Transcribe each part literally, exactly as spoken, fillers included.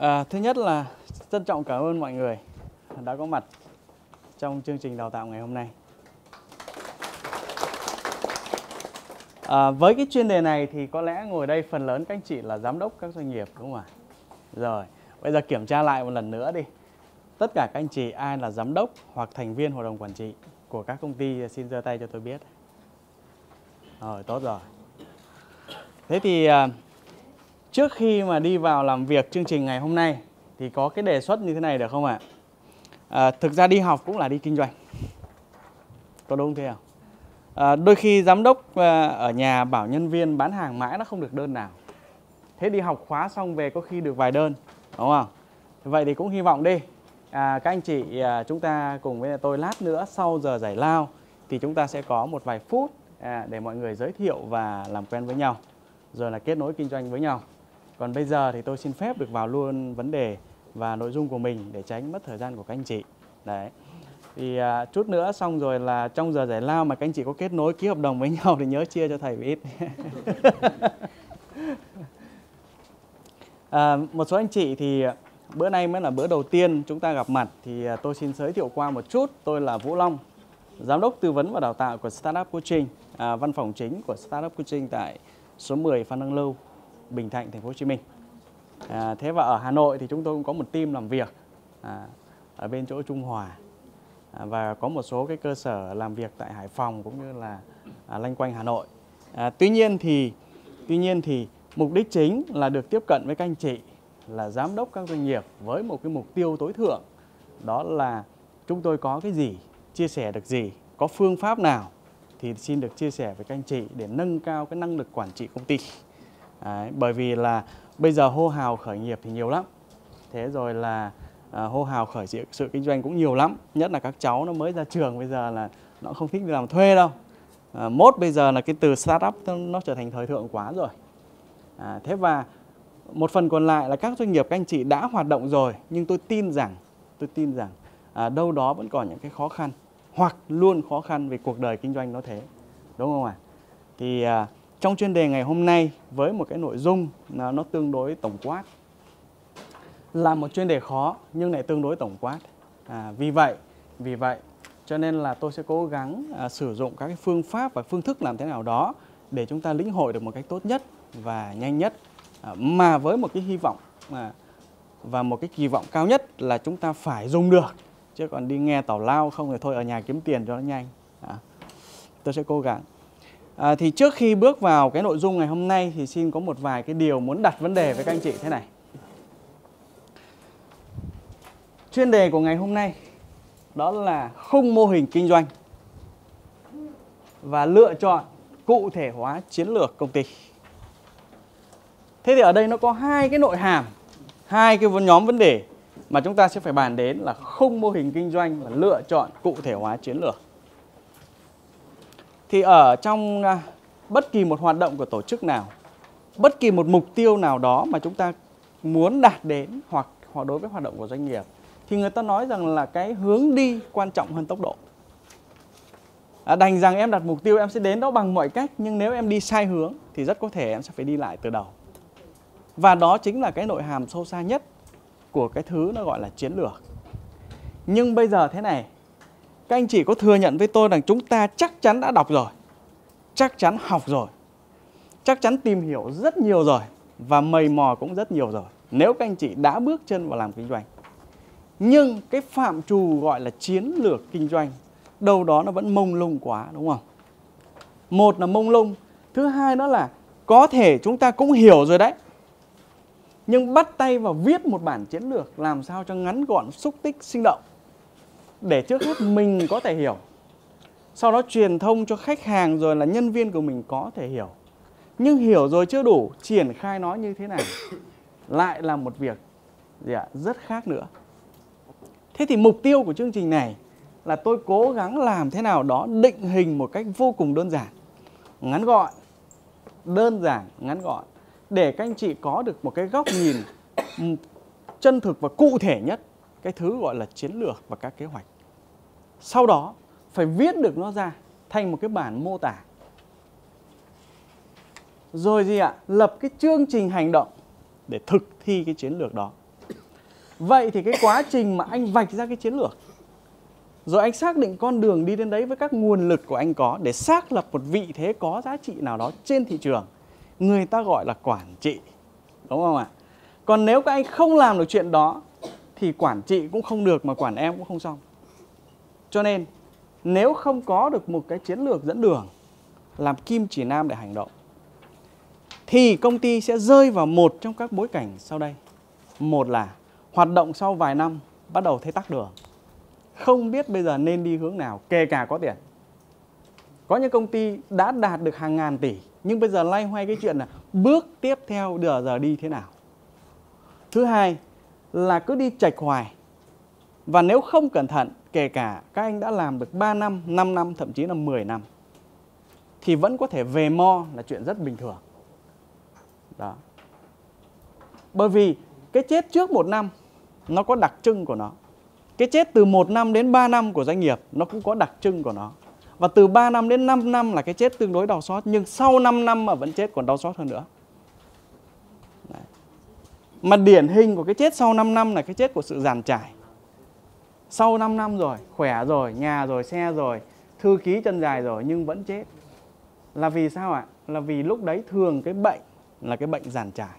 À, thứ nhất là trân trọng cảm ơn mọi người đã có mặt trong chương trình đào tạo ngày hôm nay. À, với cái chuyên đề này thì có lẽ ngồi đây phần lớn các anh chị là giám đốc các doanh nghiệp, đúng không ạ? Rồi, bây giờ kiểm tra lại một lần nữa đi. Tất cả các anh chị ai là giám đốc hoặc thành viên hội đồng quản trị của các công ty xin giơ tay cho tôi biết. Rồi, tốt rồi. Thế thì trước khi mà đi vào làm việc chương trình ngày hôm nay thì có cái đề xuất như thế này được không ạ? À, thực ra đi học cũng là đi kinh doanh. Có đúng thế không? À, đôi khi giám đốc ở nhà bảo nhân viên bán hàng mãi nó không được đơn nào. Thế đi học khóa xong về có khi được vài đơn, đúng không? Vậy thì cũng hy vọng đi. À, các anh chị à, chúng ta cùng với tôi lát nữa sau giờ giải lao thì chúng ta sẽ có một vài phút à, để mọi người giới thiệu và làm quen với nhau, rồi là kết nối kinh doanh với nhau. Còn bây giờ thì tôi xin phép được vào luôn vấn đề và nội dung của mình để tránh mất thời gian của các anh chị. Đấy. Thì à, chút nữa xong rồi là trong giờ giải lao mà các anh chị có kết nối ký hợp đồng với nhau thì nhớ chia cho thầy một ít. à, một số anh chị thì bữa nay mới là bữa đầu tiên chúng ta gặp mặt thì tôi xin giới thiệu qua một chút. Tôi là Vũ Long, giám đốc tư vấn và đào tạo của Startup Coaching, à, văn phòng chính của Startup Coaching tại số mười Phan Đăng Lưu, Bình Thạnh, thành phố Hồ Chí Minh. À, thế và ở Hà Nội thì chúng tôi cũng có một team làm việc à, ở bên chỗ Trung Hòa à, và có một số cái cơ sở làm việc tại Hải Phòng cũng như là à, loanh quanh Hà Nội. À, tuy nhiên thì tuy nhiên thì mục đích chính là được tiếp cận với các anh chị là giám đốc các doanh nghiệp với một cái mục tiêu tối thượng, đó là chúng tôi có cái gì, chia sẻ được gì, có phương pháp nào thì xin được chia sẻ với các anh chị để nâng cao cái năng lực quản trị công ty. Đấy, bởi vì là bây giờ hô hào khởi nghiệp thì nhiều lắm. Thế rồi là à, hô hào khởi sự, sự kinh doanh cũng nhiều lắm. Nhất là các cháu nó mới ra trường bây giờ là nó không thích đi làm thuê đâu. À, mốt bây giờ là cái từ startup nó trở thành thời thượng quá rồi. À, thế và một phần còn lại là các doanh nghiệp các anh chị đã hoạt động rồi, nhưng tôi tin rằng tôi tin rằng à, đâu đó vẫn còn những cái khó khăn hoặc luôn khó khăn vì cuộc đời kinh doanh nó thế, đúng không ạ? Thì à, trong chuyên đề ngày hôm nay với một cái nội dung nó, nó tương đối tổng quát, là một chuyên đề khó nhưng lại tương đối tổng quát. À, vì vậy vì vậy cho nên là tôi sẽ cố gắng à, sử dụng các cái phương pháp và phương thức làm thế nào đó để chúng ta lĩnh hội được một cách tốt nhất và nhanh nhất, à, mà với một cái hy vọng à, và một cái kỳ vọng cao nhất là chúng ta phải dùng được, chứ còn đi nghe tào lao không thì thôi ở nhà kiếm tiền cho nó nhanh. À, tôi sẽ cố gắng. À, thì trước khi bước vào cái nội dung ngày hôm nay thì xin có một vài cái điều muốn đặt vấn đề với các anh chị thế này. Chuyên đề của ngày hôm nay đó là khung mô hình kinh doanh và lựa chọn cụ thể hóa chiến lược công ty. Thế thì ở đây nó có hai cái nội hàm, hai cái nhóm vấn đề mà chúng ta sẽ phải bàn đến là khung mô hình kinh doanh và lựa chọn cụ thể hóa chiến lược. Thì ở trong bất kỳ một hoạt động của tổ chức nào, bất kỳ một mục tiêu nào đó mà chúng ta muốn đạt đến hoặc, hoặc đối với hoạt động của doanh nghiệp, thì người ta nói rằng là cái hướng đi quan trọng hơn tốc độ. À, đành rằng em đặt mục tiêu em sẽ đến đó bằng mọi cách, nhưng nếu em đi sai hướng thì rất có thể em sẽ phải đi lại từ đầu. Và đó chính là cái nội hàm sâu xa nhất của cái thứ nó gọi là chiến lược. Nhưng bây giờ thế này, các anh chị có thừa nhận với tôi rằng chúng ta chắc chắn đã đọc rồi, chắc chắn học rồi, chắc chắn tìm hiểu rất nhiều rồi và mày mò cũng rất nhiều rồi, nếu các anh chị đã bước chân vào làm kinh doanh. Nhưng cái phạm trù gọi là chiến lược kinh doanh đâu đó nó vẫn mông lung quá, đúng không? Một là mông lung, thứ hai đó là có thể chúng ta cũng hiểu rồi đấy, nhưng bắt tay vào viết một bản chiến lược làm sao cho ngắn gọn, xúc tích, sinh động, để trước hết mình có thể hiểu, sau đó truyền thông cho khách hàng rồi là nhân viên của mình có thể hiểu. Nhưng hiểu rồi chưa đủ, triển khai nó như thế nào lại là một việc gì ạ? Rất khác nữa. Thế thì mục tiêu của chương trình này là tôi cố gắng làm thế nào đó định hình một cách vô cùng đơn giản, ngắn gọn, đơn giản, ngắn gọn, để các anh chị có được một cái góc nhìn chân thực và cụ thể nhất cái thứ gọi là chiến lược và các kế hoạch. Sau đó phải viết được nó ra thành một cái bản mô tả. Rồi gì ạ? Lập cái chương trình hành động để thực thi cái chiến lược đó. Vậy thì cái quá trình mà anh vạch ra cái chiến lược, rồi anh xác định con đường đi đến đấy với các nguồn lực của anh có để xác lập một vị thế có giá trị nào đó trên thị trường, người ta gọi là quản trị, đúng không ạ? Còn nếu các anh không làm được chuyện đó thì quản trị cũng không được mà quản em cũng không xong. Cho nên nếu không có được một cái chiến lược dẫn đường làm kim chỉ nam để hành động thì công ty sẽ rơi vào một trong các bối cảnh sau đây. Một là hoạt động sau vài năm bắt đầu thấy tắc đường, không biết bây giờ nên đi hướng nào, kể cả có tiền. Có những công ty đã đạt được hàng ngàn tỷ nhưng bây giờ loay hoay cái chuyện là bước tiếp theo giờ giờ đi thế nào. Thứ hai là cứ đi chệch hoài. Và nếu không cẩn thận, kể cả các anh đã làm được ba năm, năm năm, thậm chí là mười năm thì vẫn có thể về mo là chuyện rất bình thường. Đó. Bởi vì cái chết trước một năm nó có đặc trưng của nó. Cái chết từ một năm đến ba năm của doanh nghiệp nó cũng có đặc trưng của nó. Và từ ba năm đến năm năm là cái chết tương đối đau xót, nhưng sau năm năm mà vẫn chết còn đau xót hơn nữa. Đấy. Mà điển hình của cái chết sau năm năm là cái chết của sự dàn trải. Sau năm năm rồi, khỏe rồi, nhà rồi, xe rồi, thư ký chân dài rồi nhưng vẫn chết. Là vì sao ạ? Là vì lúc đấy thường cái bệnh là cái bệnh dàn trải.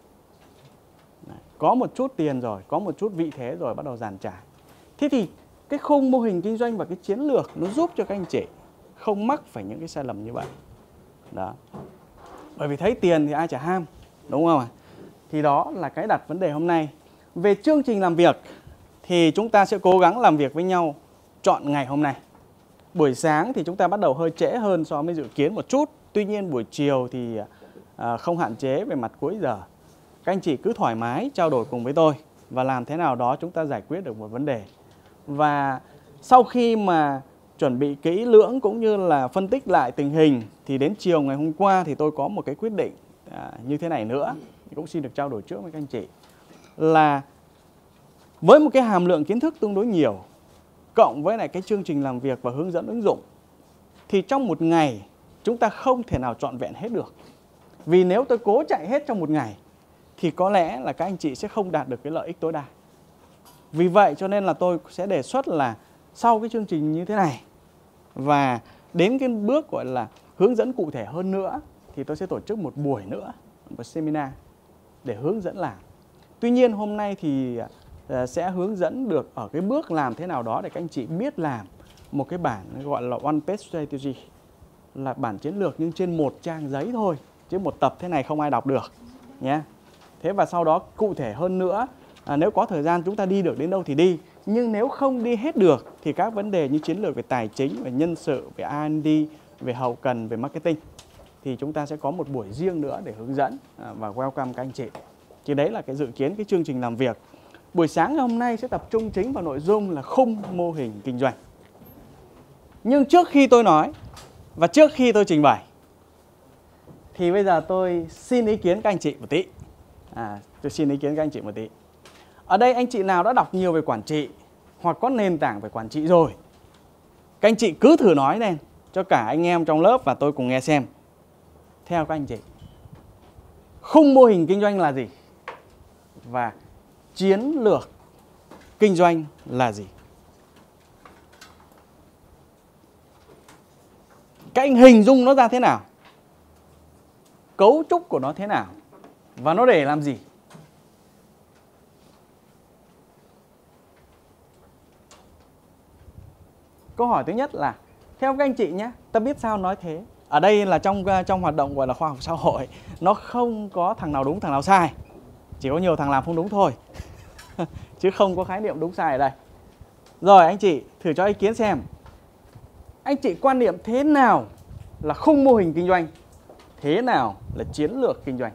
Đấy. Có một chút tiền rồi, có một chút vị thế rồi bắt đầu dàn trải. Thế thì cái khung mô hình kinh doanh và cái chiến lược nó giúp cho các anh chị không mắc phải những cái sai lầm như vậy. Đó. Bởi vì thấy tiền thì ai chả ham, đúng không ạ? Thì đó là cái đặt vấn đề hôm nay. Về chương trình làm việc thì chúng ta sẽ cố gắng làm việc với nhau chọn ngày hôm nay. Buổi sáng thì chúng ta bắt đầu hơi trễ hơn so với dự kiến một chút. Tuy nhiên buổi chiều thì à, không hạn chế về mặt cuối giờ. Các anh chị cứ thoải mái trao đổi cùng với tôi và làm thế nào đó chúng ta giải quyết được một vấn đề. Và sau khi mà chuẩn bị kỹ lưỡng cũng như là phân tích lại tình hình thì đến chiều ngày hôm qua thì tôi có một cái quyết định à, như thế này nữa. Cũng xin được trao đổi trước với các anh chị. Là với một cái hàm lượng kiến thức tương đối nhiều cộng với lại cái chương trình làm việc và hướng dẫn ứng dụng thì trong một ngày chúng ta không thể nào trọn vẹn hết được. Vì nếu tôi cố chạy hết trong một ngày thì có lẽ là các anh chị sẽ không đạt được cái lợi ích tối đa. Vì vậy cho nên là tôi sẽ đề xuất là sau cái chương trình như thế này và đến cái bước gọi là hướng dẫn cụ thể hơn nữa thì tôi sẽ tổ chức một buổi nữa, một seminar để hướng dẫn làm. Tuy nhiên hôm nay thì sẽ hướng dẫn được ở cái bước làm thế nào đó để các anh chị biết làm một cái bản gọi là one page strategy, là bản chiến lược nhưng trên một trang giấy thôi, chứ một tập thế này không ai đọc được nhé. Thế và sau đó cụ thể hơn nữa, à, nếu có thời gian chúng ta đi được đến đâu thì đi, nhưng nếu không đi hết được thì các vấn đề như chiến lược về tài chính, về nhân sự, về R and D, về hậu cần, về marketing thì chúng ta sẽ có một buổi riêng nữa để hướng dẫn à, và welcome các anh chị. Thì đấy là cái dự kiến cái chương trình làm việc. Buổi sáng ngày hôm nay sẽ tập trung chính vào nội dung là khung mô hình kinh doanh. Nhưng trước khi tôi nói và trước khi tôi trình bày thì bây giờ tôi xin ý kiến các anh chị một tí. À, tôi xin ý kiến các anh chị một tí. Ở đây anh chị nào đã đọc nhiều về quản trị hoặc có nền tảng về quản trị rồi, các anh chị cứ thử nói lên cho cả anh em trong lớp và tôi cùng nghe xem. Theo các anh chị, khung mô hình kinh doanh là gì? Và chiến lược kinh doanh là gì? Các anh hình dung nó ra thế nào? Cấu trúc của nó thế nào? Và nó để làm gì? Câu hỏi thứ nhất là theo các anh chị nhé, ta biết sao nói thế. Ở đây là trong trong hoạt động gọi là khoa học xã hội, nó không có thằng nào đúng thằng nào sai, chỉ có nhiều thằng làm không đúng thôi. Chứ không có khái niệm đúng sai ở đây. Rồi anh chị thử cho ý kiến xem, anh chị quan niệm thế nào là khung mô hình kinh doanh, thế nào là chiến lược kinh doanh?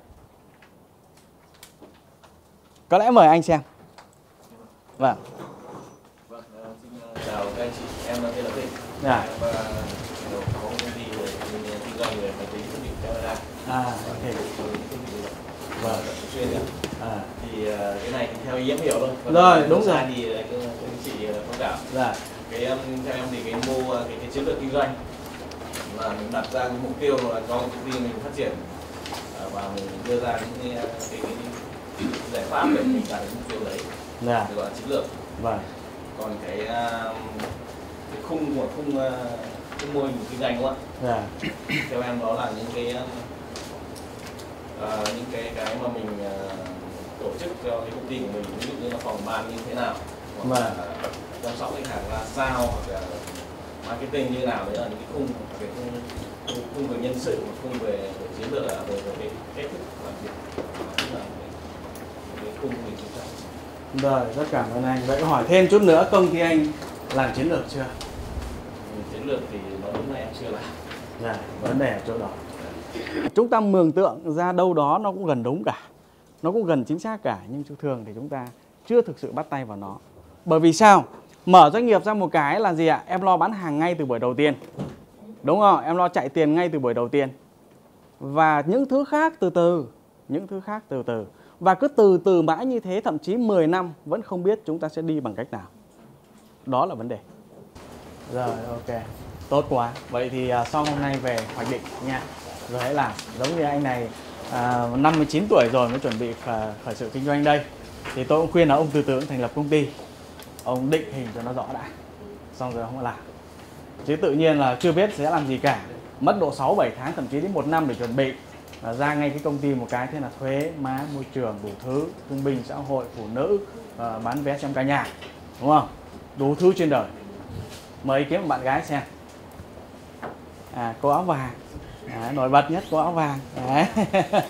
Có lẽ mời anh xem. Vâng. Vâng, xin chào các anh chị, em tên là Vinh. Dạ. Em có công ty kinh doanh về máy tính thiết bị camera. À, ok. Vâng, chuyên ạ. À, thì cái này thì theo ý em hiểu thôi. Rồi, đúng rồi. Thì các anh chị thông cảm. Dạ. Cái theo em thì cái mô cái, cái chiến lược kinh doanh là mình đặt ra cái mục tiêu là cho công ty mình phát triển và mình đưa ra những cái, cái, cái giải pháp để mình đạt được mục tiêu đấy, dạ, được gọi là chiến lược. vâng, Còn cái, cái khung của khung cái mô hình kinh doanh đúng không ạ? dạ, Theo em đó là những cái uh, những cái cái mà mình uh, tổ chức cho cái công ty của mình, ví dụ như là phòng ban như thế nào, hoặc là chăm sóc khách hàng ra sao, hoặc là marketing như nào, đấy là những cái khung về khung, khung, khung về nhân sự, khung về, về chiến lược, là về, về cái cách thức làm việc, tức là cái, cái khung mình chúng ta. Rồi, rất cảm ơn anh. Vậy hỏi thêm chút nữa, công ty anh làm chiến lược chưa? Chiến lược thì nói đúng là em chưa làm. Dạ, vấn đề ở chỗ đó. Chúng ta mường tượng ra đâu đó nó cũng gần đúng cả, nó cũng gần chính xác cả, nhưng thường thì chúng ta chưa thực sự bắt tay vào nó. Bởi vì sao? Mở doanh nghiệp ra một cái là gì ạ? Em lo bán hàng ngay từ buổi đầu tiên, đúng không? Em lo chạy tiền ngay từ buổi đầu tiên. Và những thứ khác từ từ, những thứ khác từ từ. Và cứ từ từ mãi như thế, thậm chí mười năm vẫn không biết chúng ta sẽ đi bằng cách nào. Đó là vấn đề. Rồi, ok. Tốt quá. Vậy thì uh, sau hôm nay về hoạch định nha. Rồi hãy làm. Giống như anh này uh, năm mươi chín tuổi rồi mới chuẩn bị khởi, khởi sự kinh doanh đây. Thì tôi cũng khuyên là ông từ từ thành lập công ty. Ông định hình cho nó rõ đã. Xong rồi không làm. Chứ tự nhiên là chưa biết sẽ làm gì cả. Mất độ sáu bảy tháng, thậm chí đến một năm để chuẩn bị. Và ra ngay cái công ty một cái, thế là thuế, má, môi trường, đủ thứ, thương binh, xã hội, phụ nữ, uh, bán vé xem ca nhạc. Đúng không? Đủ thứ trên đời. Mời ý kiến một bạn gái xem. À, cô áo vàng. À, nổi bật nhất cô áo vàng. Đấy. Ờ,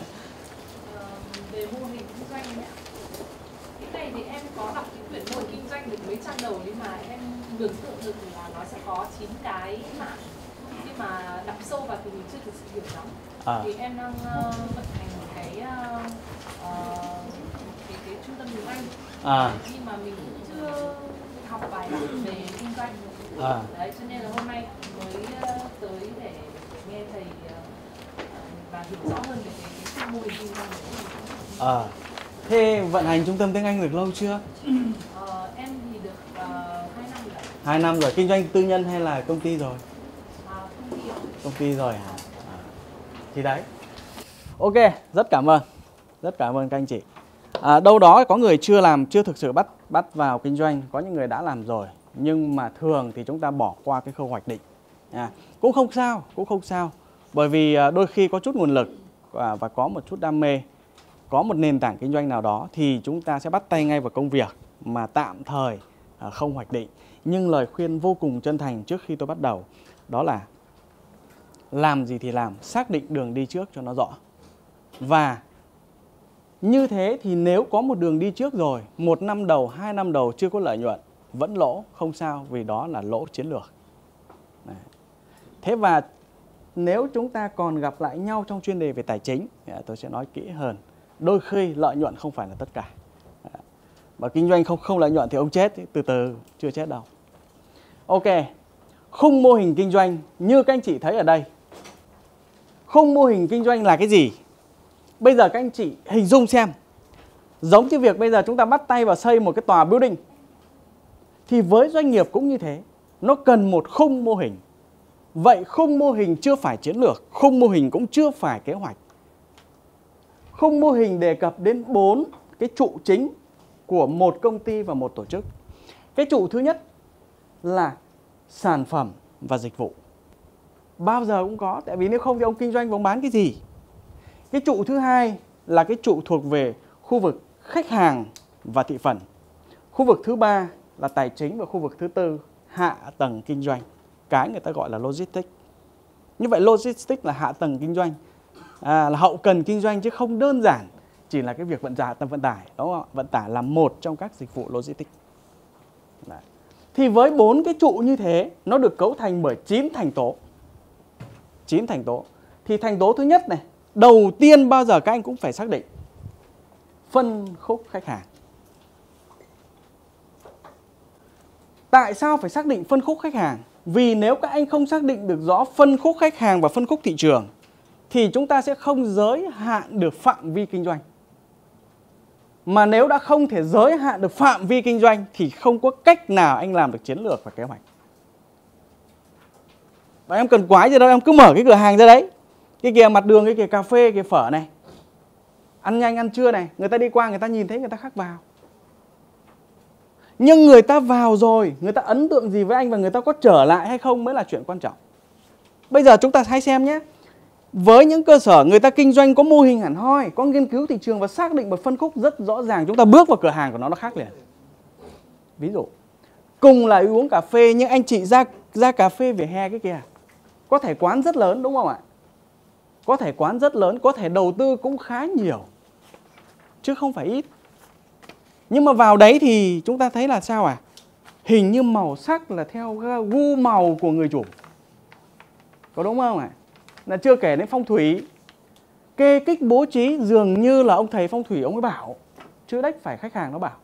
về mô hình kinh doanh ấy, cái này thì em có đọc cái quyển mô hình kinh doanh được mấy trang đầu, nhưng mà em tưởng tượng được là nó sẽ có chín cái mảng, nhưng mà đọc sâu vào thì mình chưa thực sự hiểu lắm. À. Thì em đang uh, vận hành một cái, uh, uh, cái cái trung tâm tiếng Anh, à. Nhưng mà mình cũng chưa học bài bản về kinh doanh. À. Đấy, cho nên là hôm nay mới uh, tới để, để nghe thầy uh, và hiểu rõ hơn về cái, cái mô hình kinh doanh này. À. Thế vận hành trung tâm tiếng Anh được lâu chưa? Ờ, em thì được uh, hai năm rồi. hai năm rồi. Kinh doanh tư nhân hay là công ty rồi? À, công ty rồi. Công ty rồi hả? À. Thì đấy. Ok, rất cảm ơn. Rất cảm ơn các anh chị. À, đâu đó có người chưa làm, chưa thực sự bắt bắt vào kinh doanh, có những người đã làm rồi. Nhưng mà thường thì chúng ta bỏ qua cái khâu hoạch định. À, cũng không sao, cũng không sao. Bởi vì đôi khi có chút nguồn lực và, và có một chút đam mê, có một nền tảng kinh doanh nào đó thì chúng ta sẽ bắt tay ngay vào công việc mà tạm thời à, không hoạch định. Nhưng lời khuyên vô cùng chân thành trước khi tôi bắt đầu đó là làm gì thì làm, xác định đường đi trước cho nó rõ. Và như thế thì nếu có một đường đi trước rồi, một năm đầu, hai năm đầu chưa có lợi nhuận, vẫn lỗ, không sao, vì đó là lỗ chiến lược. Đấy. Thế và nếu chúng ta còn gặp lại nhau trong chuyên đề về tài chính, tôi sẽ nói kỹ hơn. Đôi khi lợi nhuận không phải là tất cả. Và kinh doanh không không lợi nhuận thì ông chết, từ từ, chưa chết đâu. Ok, khung mô hình kinh doanh như các anh chị thấy ở đây. Khung mô hình kinh doanh là cái gì? Bây giờ các anh chị hình dung xem. Giống như việc bây giờ chúng ta bắt tay vào xây một cái tòa building. Thì với doanh nghiệp cũng như thế. Nó cần một khung mô hình. Vậy khung mô hình chưa phải chiến lược, khung mô hình cũng chưa phải kế hoạch. Khung mô hình đề cập đến bốn cái trụ chính của một công ty và một tổ chức. Cái trụ thứ nhất là sản phẩm và dịch vụ. Bao giờ cũng có, tại vì nếu không thì ông kinh doanh ông bán cái gì? Cái trụ thứ hai là cái trụ thuộc về khu vực khách hàng và thị phần. Khu vực thứ ba là tài chính và khu vực thứ tư hạ tầng kinh doanh. Cái người ta gọi là logistics. Như vậy logistics là hạ tầng kinh doanh, à, là hậu cần kinh doanh chứ không đơn giản chỉ là cái việc vận tải, vận tải, đúng không? Vận tải là một trong các dịch vụ logistics. Đấy. Thì với bốn cái trụ như thế, nó được cấu thành bởi chín thành tố. chín thành tố. Thì thành tố thứ nhất này, đầu tiên bao giờ các anh cũng phải xác định phân khúc khách hàng. Tại sao phải xác định phân khúc khách hàng? Vì nếu các anh không xác định được rõ phân khúc khách hàng và phân khúc thị trường thì chúng ta sẽ không giới hạn được phạm vi kinh doanh. Mà nếu đã không thể giới hạn được phạm vi kinh doanh thì không có cách nào anh làm được chiến lược và kế hoạch. Và em cần quái gì đâu, em cứ mở cái cửa hàng ra đấy. Cái kia mặt đường, cái kia cà phê, cái phở này. ăn nhanh ăn trưa này, người ta đi qua người ta nhìn thấy người ta khác vào. Nhưng người ta vào rồi, người ta ấn tượng gì với anh và người ta có trở lại hay không mới là chuyện quan trọng. Bây giờ chúng ta hãy xem nhé. Với những cơ sở người ta kinh doanh có mô hình hẳn hoi, có nghiên cứu thị trường và xác định một phân khúc rất rõ ràng, chúng ta bước vào cửa hàng của nó nó khác liền. Ví dụ, cùng là uống cà phê nhưng anh chị ra ra cà phê vỉa hè cái kìa. Có thể quán rất lớn đúng không ạ? Có thể quán rất lớn, có thể đầu tư cũng khá nhiều, chứ không phải ít. Nhưng mà vào đấy thì chúng ta thấy là sao à? Hình như màu sắc là theo gu màu của người chủ. Có đúng không ạ? Là chưa kể đến phong thủy. Kê kích bố trí dường như là ông thầy phong thủy ông ấy bảo, chứ đếch phải khách hàng nó bảo.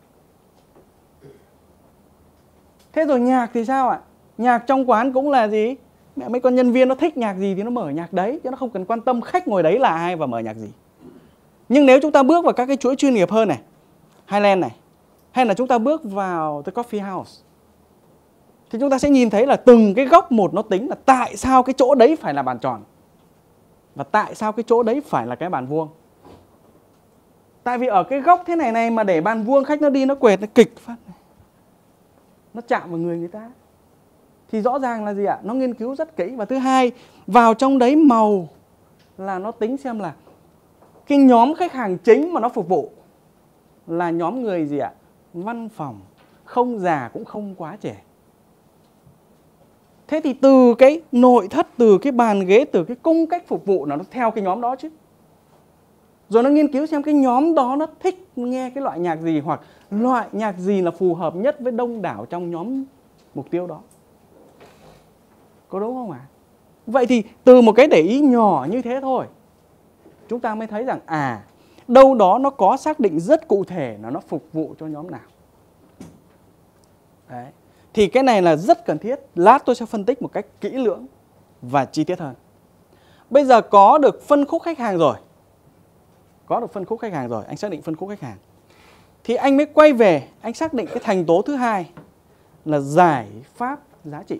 Thế rồi nhạc thì sao ạ? Nhạc trong quán cũng là gì? Mẹ mấy con nhân viên nó thích nhạc gì thì nó mở nhạc đấy, chứ nó không cần quan tâm khách ngồi đấy là ai và mở nhạc gì. Nhưng nếu chúng ta bước vào các cái chuỗi chuyên nghiệp hơn này, Highland này, hay là chúng ta bước vào The Coffee House, thì chúng ta sẽ nhìn thấy là từng cái góc một nó tính là tại sao cái chỗ đấy phải là bàn tròn và tại sao cái chỗ đấy phải là cái bàn vuông. Tại vì ở cái góc thế này này mà để bàn vuông, khách nó đi nó quệt nó kịch phát này, nó chạm vào người người ta. Thì rõ ràng là gì ạ? Nó nghiên cứu rất kỹ. Và thứ hai, vào trong đấy màu là nó tính xem là cái nhóm khách hàng chính mà nó phục vụ là nhóm người gì ạ? Văn phòng, không già cũng không quá trẻ. Thế thì từ cái nội thất, từ cái bàn ghế, từ cái cung cách phục vụ nó theo cái nhóm đó chứ. Rồi nó nghiên cứu xem cái nhóm đó nó thích nghe cái loại nhạc gì, hoặc loại nhạc gì là phù hợp nhất với đông đảo trong nhóm mục tiêu đó. Có đúng không ạ? À? Vậy thì từ một cái để ý nhỏ như thế thôi, chúng ta mới thấy rằng à, đâu đó nó có xác định rất cụ thể là nó phục vụ cho nhóm nào. Đấy. Thì cái này là rất cần thiết. Lát tôi sẽ phân tích một cách kỹ lưỡng và chi tiết hơn. Bây giờ có được phân khúc khách hàng rồi, Có được phân khúc khách hàng rồi, anh xác định phân khúc khách hàng, thì anh mới quay về, anh xác định cái thành tố thứ hai là giải pháp giá trị.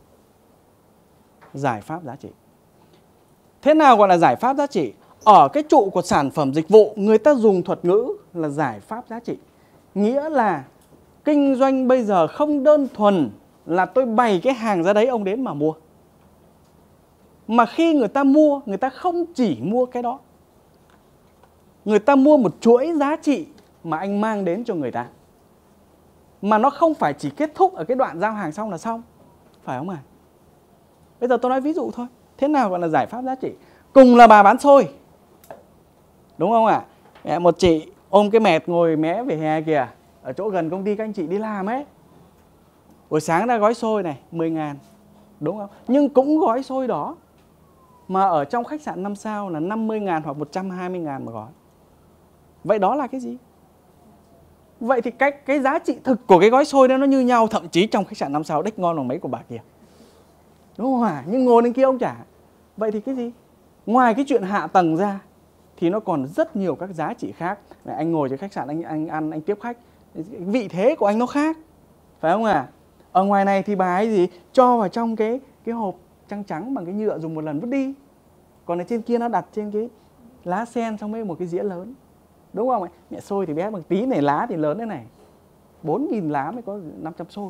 Giải pháp giá trị. Thế nào gọi là giải pháp giá trị? Ở cái trụ của sản phẩm dịch vụ, người ta dùng thuật ngữ là giải pháp giá trị. Nghĩa là kinh doanh bây giờ không đơn thuần là tôi bày cái hàng ra đấy ông đến mà mua. Mà khi người ta mua, người ta không chỉ mua cái đó. Người ta mua một chuỗi giá trị mà anh mang đến cho người ta. Mà nó không phải chỉ kết thúc ở cái đoạn giao hàng xong là xong. Phải không ạ? À? Bây giờ tôi nói ví dụ thôi. Thế nào gọi là giải pháp giá trị? Cùng là bà bán xôi, đúng không ạ? À? Một chị ôm cái mẹt ngồi mé về hè kìa, ở chỗ gần công ty các anh chị đi làm ấy. Buổi sáng ra gói xôi này, mười ngàn, đúng không? Nhưng cũng gói xôi đó mà ở trong khách sạn năm sao là năm mươi ngàn hoặc một trăm hai mươi ngàn một gói. Vậy đó là cái gì? Vậy thì cái, cái giá trị thực của cái gói xôi đó nó như nhau. Thậm chí trong khách sạn năm sao đếch ngon bằng mấy của bà kia, đúng không ạ? Nhưng ngồi lên kia ông trả. Vậy thì cái gì? Ngoài cái chuyện hạ tầng ra thì nó còn rất nhiều các giá trị khác. Anh ngồi trên khách sạn, anh, anh ăn, anh tiếp khách, vị thế của anh nó khác, phải không ạ? À? Ở ngoài này thì bà ấy gì? Cho vào trong cái, cái hộp trắng trắng bằng cái nhựa dùng một lần vứt đi. Còn ở trên kia nó đặt trên cái lá sen xong với một cái dĩa lớn, đúng không ạ? Mẹ xôi thì bé bằng tí này, lá thì lớn thế này. bốn nghìn lá mới có năm trăm xôi.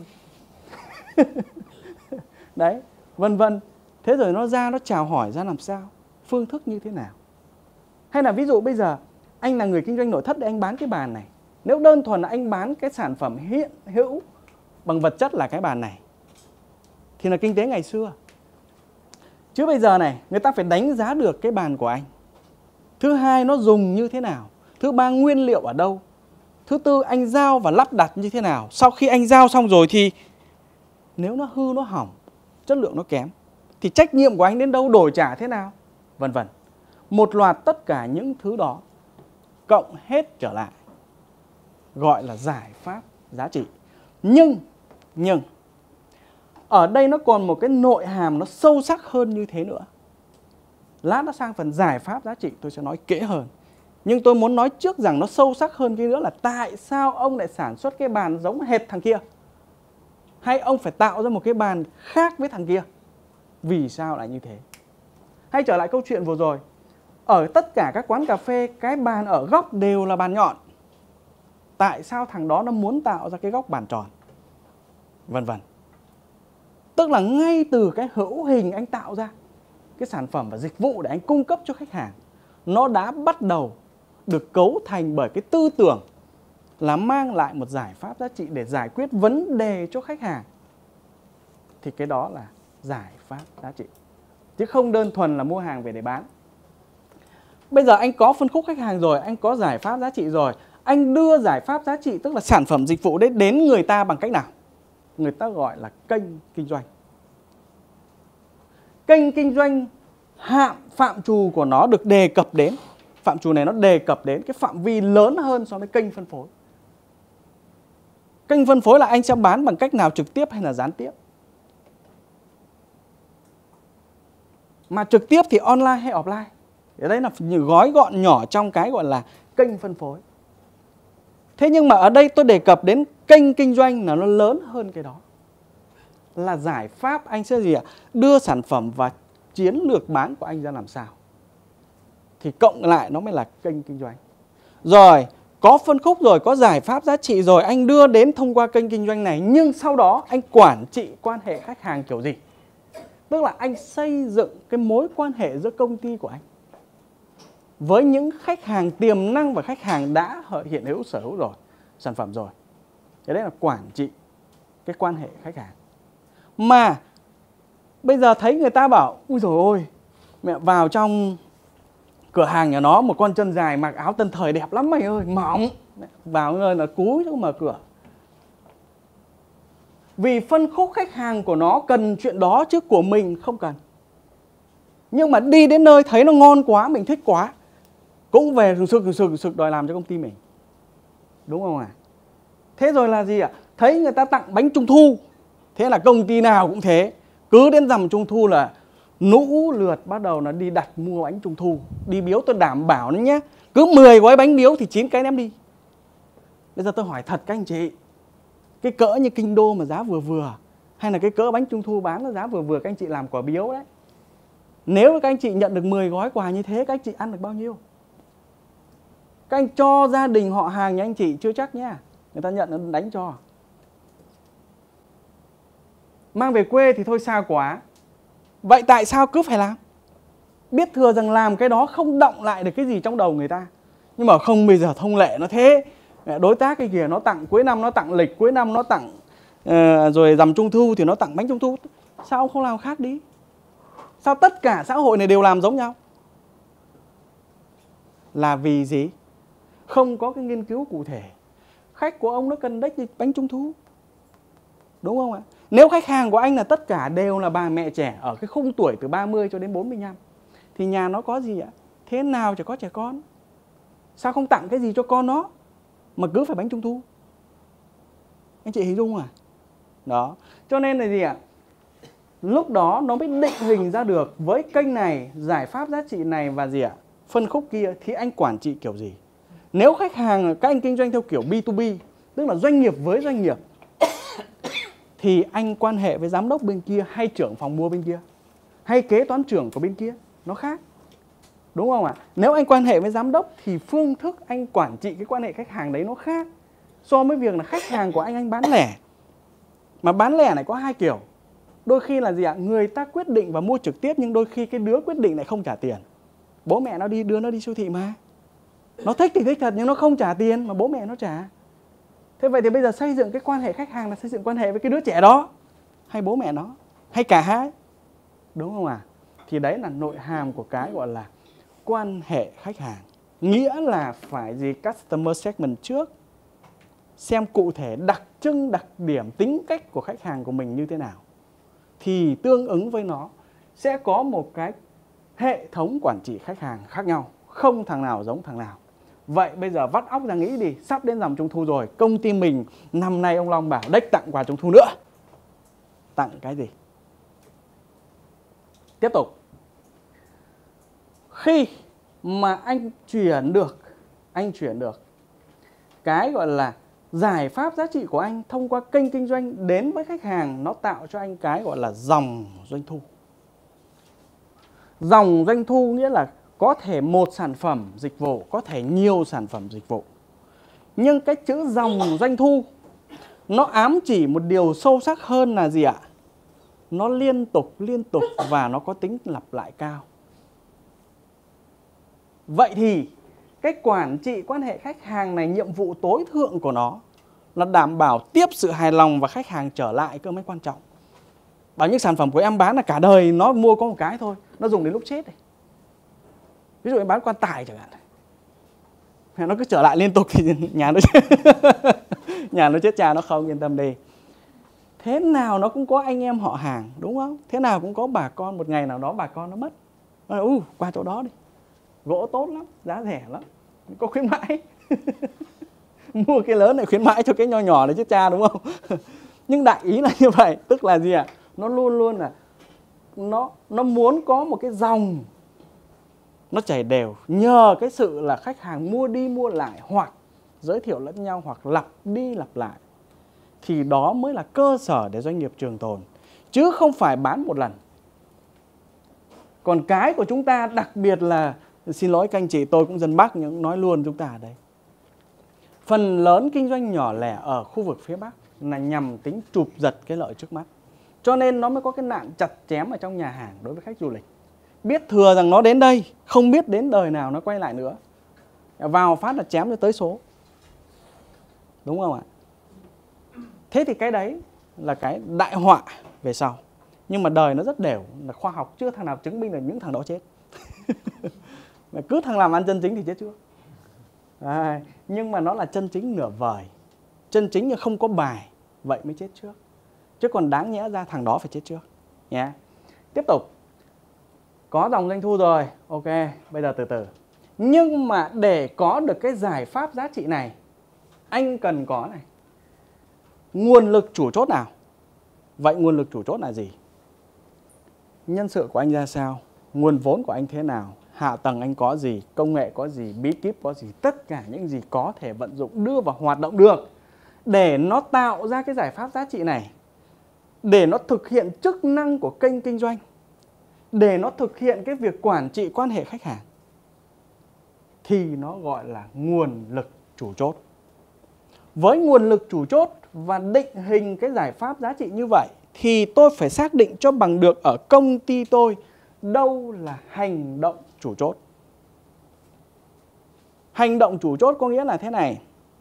Đấy, vân vân. Thế rồi nó ra, nó chào hỏi ra làm sao? Phương thức như thế nào? Hay là ví dụ bây giờ anh là người kinh doanh nội thất để anh bán cái bàn này. Nếu đơn thuần là anh bán cái sản phẩm hiện hữu bằng vật chất là cái bàn này thì là kinh tế ngày xưa. Chứ bây giờ này, người ta phải đánh giá được cái bàn của anh. Thứ hai, nó dùng như thế nào? Thứ ba, nguyên liệu ở đâu? Thứ tư, anh giao và lắp đặt như thế nào? Sau khi anh giao xong rồi thì nếu nó hư, nó hỏng, chất lượng nó kém, thì trách nhiệm của anh đến đâu, đổi trả thế nào? Vân vân. Một loạt tất cả những thứ đó cộng hết trở lại gọi là giải pháp giá trị. Nhưng, nhưng ở đây nó còn một cái nội hàm nó sâu sắc hơn như thế nữa. Lát nó sang phần giải pháp giá trị tôi sẽ nói kỹ hơn. Nhưng tôi muốn nói trước rằng nó sâu sắc hơn cái nữa là tại sao ông lại sản xuất cái bàn giống hệt thằng kia? Hay ông phải tạo ra một cái bàn khác với thằng kia? Vì sao lại như thế? Hay trở lại câu chuyện vừa rồi. ở tất cả các quán cà phê cái bàn ở góc đều là bàn nhọn. Tại sao thằng đó nó muốn tạo ra cái góc bàn tròn? Vân vân. Tức là ngay từ cái hữu hình anh tạo ra cái sản phẩm và dịch vụ để anh cung cấp cho khách hàng, nó đã bắt đầu được cấu thành bởi cái tư tưởng là mang lại một giải pháp giá trị để giải quyết vấn đề cho khách hàng. Thì cái đó là giải pháp giá trị, chứ không đơn thuần là mua hàng về để bán. Bây giờ anh có phân khúc khách hàng rồi, anh có giải pháp giá trị rồi, anh đưa giải pháp giá trị, tức là sản phẩm dịch vụ đấy, đến người ta bằng cách nào? Người ta gọi là kênh kinh doanh. Kênh kinh doanh hạng phạm trù của nó được đề cập đến, phạm trù này nó đề cập đến cái phạm vi lớn hơn so với kênh phân phối. Kênh phân phối là anh sẽ bán bằng cách nào, trực tiếp hay là gián tiếp? Mà trực tiếp thì online hay offline? Ở đây là gói gọn nhỏ trong cái gọi là kênh phân phối. Thế nhưng mà ở đây tôi đề cập đến kênh kinh doanh là nó lớn hơn cái đó. Là giải pháp anh sẽ gì ạ? Đưa sản phẩm và chiến lược bán của anh ra làm sao. Thì cộng lại nó mới là kênh kinh doanh. Rồi, có phân khúc rồi, có giải pháp giá trị rồi, anh đưa đến thông qua kênh kinh doanh này. Nhưng sau đó anh quản trị quan hệ khách hàng kiểu gì? Tức là anh xây dựng cái mối quan hệ giữa công ty của anh với những khách hàng tiềm năng và khách hàng đã hiện hữu sở hữu rồi sản phẩm rồi. Thế đấy là quản trị cái quan hệ khách hàng. Mà bây giờ thấy người ta bảo ui dồi ôi, mẹ vào trong cửa hàng nhà nó một con chân dài mặc áo tân thời đẹp lắm mày ơi, mỏng. Vào nơi là cúi xuống mở cửa. Vì phân khúc khách hàng của nó cần chuyện đó chứ của mình không cần. Nhưng mà đi đến nơi thấy nó ngon quá, mình thích quá, cũng về sực sực sực sực đòi làm cho công ty mình. Đúng không ạ? À? Thế rồi là gì ạ? À? Thấy người ta tặng bánh trung thu, thế là công ty nào cũng thế. Cứ đến rằm trung thu là nũ lượt bắt đầu nó đi đặt mua bánh trung thu. Đi biếu tôi đảm bảo nó nhé, cứ mười gói bánh biếu thì chín cái ném đi. Bây giờ tôi hỏi thật các anh chị, cái cỡ như Kinh Đô mà giá vừa vừa, hay là cái cỡ bánh trung thu bán nó giá vừa vừa, các anh chị làm quả biếu đấy, nếu các anh chị nhận được mười gói quà như thế, các anh chị ăn được bao nhiêu? Các anh cho gia đình họ hàng nhà anh chị chưa chắc nhá, người ta nhận nó đánh cho. Mang về quê thì thôi xa quá. Vậy tại sao cứ phải làm? Biết thừa rằng làm cái đó không động lại được cái gì trong đầu người ta. Nhưng mà không, bây giờ thông lệ nó thế. Đối tác cái kìa nó tặng cuối năm, nó tặng lịch cuối năm, nó tặng uh, rồi rằm trung thu thì nó tặng bánh trung thu. Sao ông không làm khác đi? Sao tất cả xã hội này đều làm giống nhau? Là vì gì? Không có cái nghiên cứu cụ thể. Khách của ông nó cần đếch bánh trung thu, đúng không ạ? Nếu khách hàng của anh là tất cả đều là bà mẹ trẻ ở cái khung tuổi từ ba mươi cho đến bốn mươi lăm, thì nhà nó có gì ạ? Thế nào chỉ có trẻ con? Sao không tặng cái gì cho con nó mà cứ phải bánh trung thu? Anh chị hình dung à? Đó. Cho nên là gì ạ? Lúc đó nó mới định hình ra được với kênh này, giải pháp giá trị này và gì ạ? Phân khúc kia thì anh quản trị kiểu gì? Nếu khách hàng, các anh kinh doanh theo kiểu B to B, tức là doanh nghiệp với doanh nghiệp, thì anh quan hệ với giám đốc bên kia hay trưởng phòng mua bên kia, hay kế toán trưởng của bên kia, nó khác. Đúng không ạ? Nếu anh quan hệ với giám đốc thì phương thức anh quản trị cái quan hệ khách hàng đấy nó khác so với việc là khách hàng của anh anh bán lẻ. Mà bán lẻ này có hai kiểu. Đôi khi là gì ạ? Người ta quyết định và mua trực tiếp, nhưng đôi khi cái đứa quyết định lại không trả tiền. Bố mẹ nó đi đưa nó đi siêu thị mà. Nó thích thì thích thật nhưng nó không trả tiền mà bố mẹ nó trả. Thế vậy thì bây giờ xây dựng cái quan hệ khách hàng là xây dựng quan hệ với cái đứa trẻ đó, hay bố mẹ nó, hay cả hai. Đúng không ạ? À? Thì đấy là nội hàm của cái gọi là quan hệ khách hàng. Nghĩa là phải gì? Customer segment trước. Xem cụ thể đặc trưng, đặc điểm, tính cách của khách hàng của mình như thế nào. Thì tương ứng với nó sẽ có một cái hệ thống quản trị khách hàng khác nhau. Không thằng nào giống thằng nào. Vậy bây giờ vắt óc ra nghĩ đi, sắp đến rằm trung thu rồi, công ty mình năm nay ông Long bảo đếch tặng quà trung thu nữa. Tặng cái gì? Tiếp tục. Khi mà anh chuyển được, anh chuyển được cái gọi là giải pháp giá trị của anh thông qua kênh kinh doanh đến với khách hàng, nó tạo cho anh cái gọi là dòng doanh thu. Dòng doanh thu nghĩa là có thể một sản phẩm dịch vụ, có thể nhiều sản phẩm dịch vụ. Nhưng cái chữ dòng doanh thu nó ám chỉ một điều sâu sắc hơn là gì ạ? Nó liên tục, liên tục và nó có tính lặp lại cao. Vậy thì cái quản trị quan hệ khách hàng này, nhiệm vụ tối thượng của nó là đảm bảo tiếp sự hài lòng và khách hàng trở lại cơ mới quan trọng. Bảo những sản phẩm của em bán là cả đời nó mua có một cái thôi, nó dùng đến lúc chết này. Ví dụ em bán quan tài chẳng hạn, nó cứ trở lại liên tục thì nhà nó chết. Nhà nó chết cha nó không, yên tâm đi. Thế nào nó cũng có anh em họ hàng, đúng không? Thế nào cũng có bà con, một ngày nào đó bà con nó mất. Ừ, qua chỗ đó đi, gỗ tốt lắm, giá rẻ lắm, có khuyến mãi. Mua cái lớn này khuyến mãi cho cái nho nhỏ này chết cha, đúng không? Nhưng đại ý là như vậy, tức là gì ạ? Nó luôn luôn là nó nó muốn có một cái dòng nó chảy đều, nhờ cái sự là khách hàng mua đi mua lại, hoặc giới thiệu lẫn nhau, hoặc lặp đi lặp lại, thì đó mới là cơ sở để doanh nghiệp trường tồn, chứ không phải bán một lần. Còn cái của chúng ta đặc biệt là, xin lỗi các anh chị, tôi cũng dân Bắc nhưng nói luôn chúng ta ở đây, phần lớn kinh doanh nhỏ lẻ ở khu vực phía Bắc là nhằm tính chụp giật cái lợi trước mắt. Cho nên nó mới có cái nạn chặt chém ở trong nhà hàng đối với khách du lịch. Biết thừa rằng nó đến đây, không biết đến đời nào nó quay lại nữa. Vào phát là chém cho tới số. Đúng không ạ? Thế thì cái đấy là cái đại họa về sau. Nhưng mà đời nó rất đều, là khoa học chưa thằng nào chứng minh là những thằng đó chết. Mà cứ thằng làm ăn chân chính thì chết trước. À, nhưng mà nó là chân chính nửa vời. Chân chính nhưng không có bài, vậy mới chết trước. Chứ còn đáng nhẽ ra thằng đó phải chết trước nhé. Yeah. Tiếp tục. Có dòng doanh thu rồi, ok, bây giờ từ từ. Nhưng mà để có được cái giải pháp giá trị này, anh cần có này, nguồn lực chủ chốt nào? Vậy nguồn lực chủ chốt là gì? Nhân sự của anh ra sao? Nguồn vốn của anh thế nào? Hạ tầng anh có gì? Công nghệ có gì? Bí kíp có gì? Tất cả những gì có thể vận dụng đưa vào hoạt động được để nó tạo ra cái giải pháp giá trị này, để nó thực hiện chức năng của kênh kinh doanh, để nó thực hiện cái việc quản trị quan hệ khách hàng, thì nó gọi là nguồn lực chủ chốt. Với nguồn lực chủ chốt và định hình cái giải pháp giá trị như vậy, thì tôi phải xác định cho bằng được ở công ty tôi đâu là hành động chủ chốt. Hành động chủ chốt có nghĩa là thế này.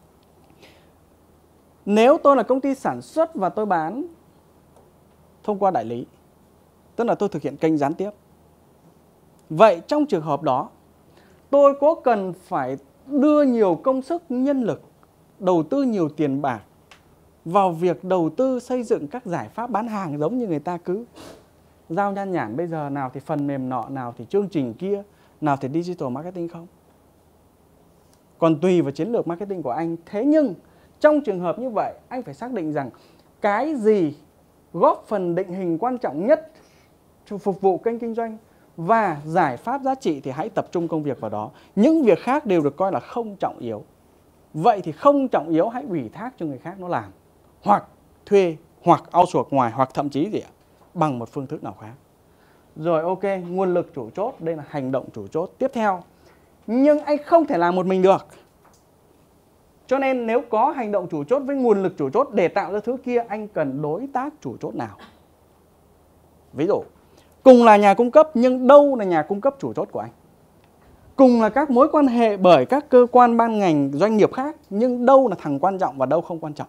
Nếu tôi là công ty sản xuất và tôi bán thông qua đại lý, tức là tôi thực hiện kênh gián tiếp, vậy trong trường hợp đó tôi có cần phải đưa nhiều công sức, nhân lực, đầu tư nhiều tiền bạc vào việc đầu tư xây dựng các giải pháp bán hàng, giống như người ta cứ giao nhan nhản bây giờ, nào thì phần mềm nọ, nào thì chương trình kia, nào thì digital marketing không? Còn tùy vào chiến lược marketing của anh. Thế nhưng trong trường hợp như vậy, anh phải xác định rằng cái gì góp phần định hình quan trọng nhất cho phục vụ kênh kinh doanh và giải pháp giá trị thì hãy tập trung công việc vào đó. Những việc khác đều được coi là không trọng yếu. Vậy thì không trọng yếu hãy ủy thác cho người khác nó làm, hoặc thuê, hoặc outsource ngoài, hoặc thậm chí gì ạ, bằng một phương thức nào khác. Rồi ok, nguồn lực chủ chốt, đây là hành động chủ chốt. Tiếp theo, nhưng anh không thể làm một mình được. Cho nên nếu có hành động chủ chốt với nguồn lực chủ chốt để tạo ra thứ kia, anh cần đối tác chủ chốt nào? Ví dụ, cùng là nhà cung cấp nhưng đâu là nhà cung cấp chủ chốt của anh? Cùng là các mối quan hệ bởi các cơ quan ban ngành doanh nghiệp khác, nhưng đâu là thằng quan trọng và đâu không quan trọng?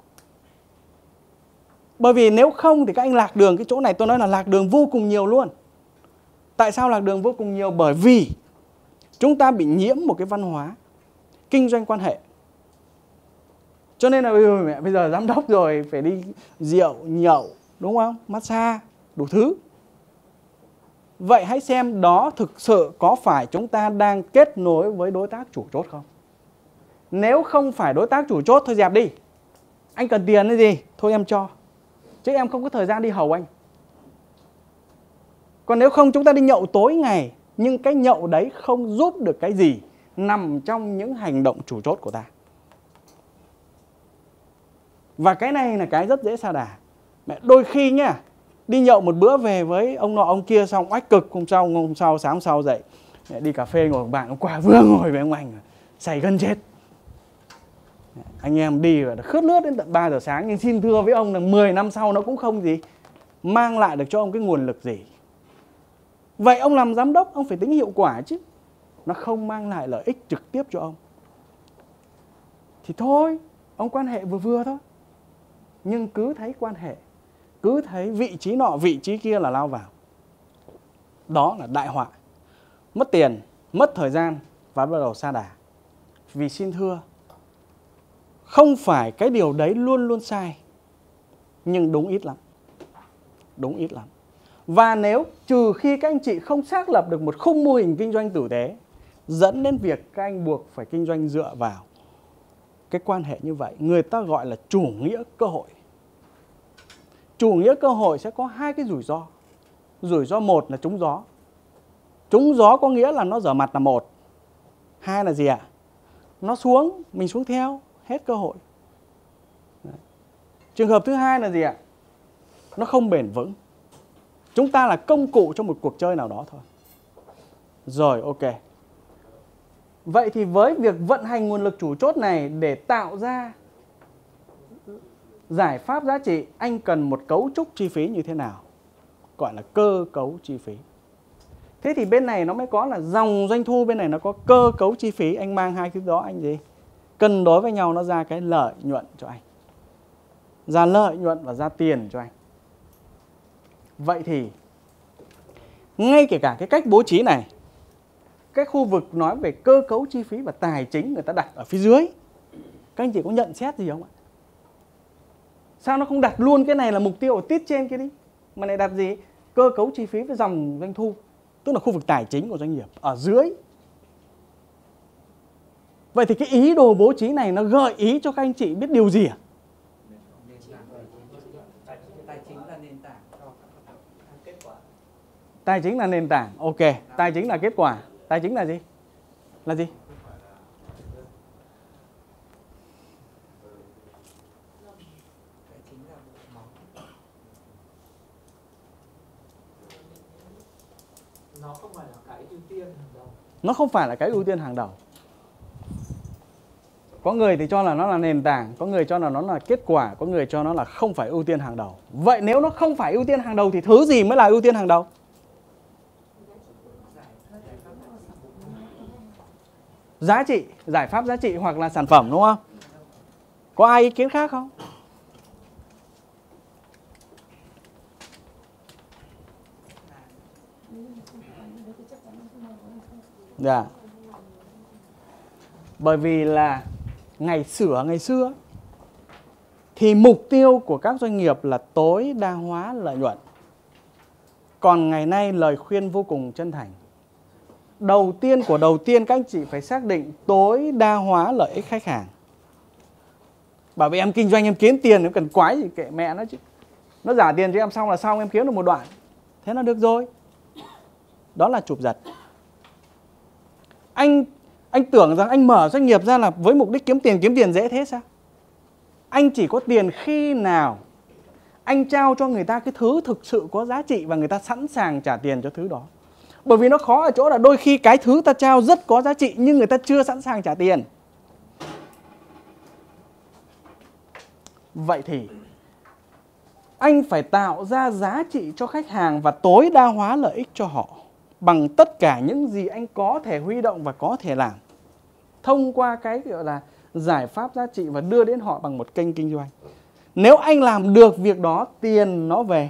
Bởi vì nếu không thì các anh lạc đường. Cái chỗ này tôi nói là lạc đường vô cùng nhiều luôn. Tại sao lạc đường vô cùng nhiều? Bởi vì chúng ta bị nhiễm một cái văn hóa kinh doanh quan hệ. Cho nên là mẹ, bây giờ giám đốc rồi phải đi rượu, nhậu, đúng không? Massage, đủ thứ. Vậy hãy xem đó thực sự có phải chúng ta đang kết nối với đối tác chủ chốt không? Nếu không phải đối tác chủ chốt, thôi dẹp đi. Anh cần tiền hay gì? Thôi em cho. Chứ em không có thời gian đi hầu anh. Còn nếu không, chúng ta đi nhậu tối ngày, nhưng cái nhậu đấy không giúp được cái gì nằm trong những hành động chủ chốt của ta. Và cái này là cái rất dễ sa đà. Mẹ, đôi khi nhá, đi nhậu một bữa về với ông nọ ông kia xong oách cực, hôm sau, hôm sau sáng hôm sau dậy Đi cà phê ngồi bạn hôm qua vừa ngồi với ông anh say gần chết. Anh em đi và khướt lướt đến tận ba giờ sáng, nhưng xin thưa với ông là mười năm sau nó cũng không gì mang lại được cho ông cái nguồn lực gì. Vậy ông làm giám đốc ông phải tính hiệu quả chứ. Nó không mang lại lợi ích trực tiếp cho ông thì thôi, ông quan hệ vừa vừa thôi. Nhưng cứ thấy quan hệ, cứ thấy vị trí nọ vị trí kia là lao vào, đó là đại họa. Mất tiền, mất thời gian và bắt đầu sa đà. Vì xin thưa, không phải cái điều đấy luôn luôn sai, nhưng đúng ít lắm. Đúng ít lắm. Và nếu trừ khi các anh chị không xác lập được một khung mô hình kinh doanh tử tế, dẫn đến việc các anh buộc phải kinh doanh dựa vào cái quan hệ như vậy, người ta gọi là chủ nghĩa cơ hội. Chủ nghĩa cơ hội sẽ có hai cái rủi ro. Rủi ro một là trúng gió. Trúng gió có nghĩa là nó dở mặt là một. Hai là gì ạ? Nó xuống, mình xuống theo, hết cơ hội. Đấy. Trường hợp thứ hai là gì ạ? Nó không bền vững. Chúng ta là công cụ trong một cuộc chơi nào đó thôi. Rồi, ok. Vậy thì với việc vận hành nguồn lực chủ chốt này để tạo ra giải pháp giá trị, anh cần một cấu trúc chi phí như thế nào? Gọi là cơ cấu chi phí. Thế thì bên này nó mới có là dòng doanh thu, bên này nó có cơ cấu chi phí. Anh mang hai thứ đó anh gì? Cân đối với nhau nó ra cái lợi nhuận cho anh. Ra lợi nhuận và ra tiền cho anh. Vậy thì ngay kể cả cái cách bố trí này, cái khu vực nói về cơ cấu chi phí và tài chính người ta đặt ở phía dưới, các anh chị có nhận xét gì không ạ? Sao nó không đặt luôn cái này là mục tiêu ở tít trên kia đi, mà lại đặt gì? Cơ cấu chi phí với dòng doanh thu, tức là khu vực tài chính của doanh nghiệp ở dưới. Vậy thì cái ý đồ bố trí này nó gợi ý cho các anh chị biết điều gì ạ? Tài chính là nền tảng cho kết quả. Tài chính là nền tảng, ok. Tài chính là kết quả. Tài chính là gì? Là gì? Tài chính là máu. Nó không phải là cái ưu tiên hàng đầu. Nó không phải là cái ưu tiên hàng đầu. Có người thì cho là nó là nền tảng, có người cho là nó là kết quả, có người cho nó là không phải ưu tiên hàng đầu. Vậy nếu nó không phải ưu tiên hàng đầu thì thứ gì mới là ưu tiên hàng đầu? Giá trị, giải pháp giá trị hoặc là sản phẩm, đúng không? Có ai ý kiến khác không? Dạ. Yeah. Bởi vì là ngày xưa ngày xưa thì mục tiêu của các doanh nghiệp là tối đa hóa lợi nhuận. Còn ngày nay lời khuyên vô cùng chân thành. Đầu tiên của đầu tiên các anh chị phải xác định tối đa hóa lợi ích khách hàng. Bảo vì em kinh doanh em kiếm tiền, em cần quái gì kệ mẹ nó chứ. Nó trả tiền cho em xong là xong, em kiếm được một đoạn. Thế là được rồi. Đó là chụp giật. Anh anh tưởng rằng anh mở doanh nghiệp ra là với mục đích kiếm tiền, kiếm tiền dễ thế sao? Anh chỉ có tiền khi nào anh trao cho người ta cái thứ thực sự có giá trị và người ta sẵn sàng trả tiền cho thứ đó. Bởi vì nó khó ở chỗ là đôi khi cái thứ ta trao rất có giá trị nhưng người ta chưa sẵn sàng trả tiền. Vậy thì anh phải tạo ra giá trị cho khách hàng và tối đa hóa lợi ích cho họ bằng tất cả những gì anh có thể huy động và có thể làm, thông qua cái gọi là giải pháp giá trị và đưa đến họ bằng một kênh kinh doanh. Nếu anh làm được việc đó, tiền nó về.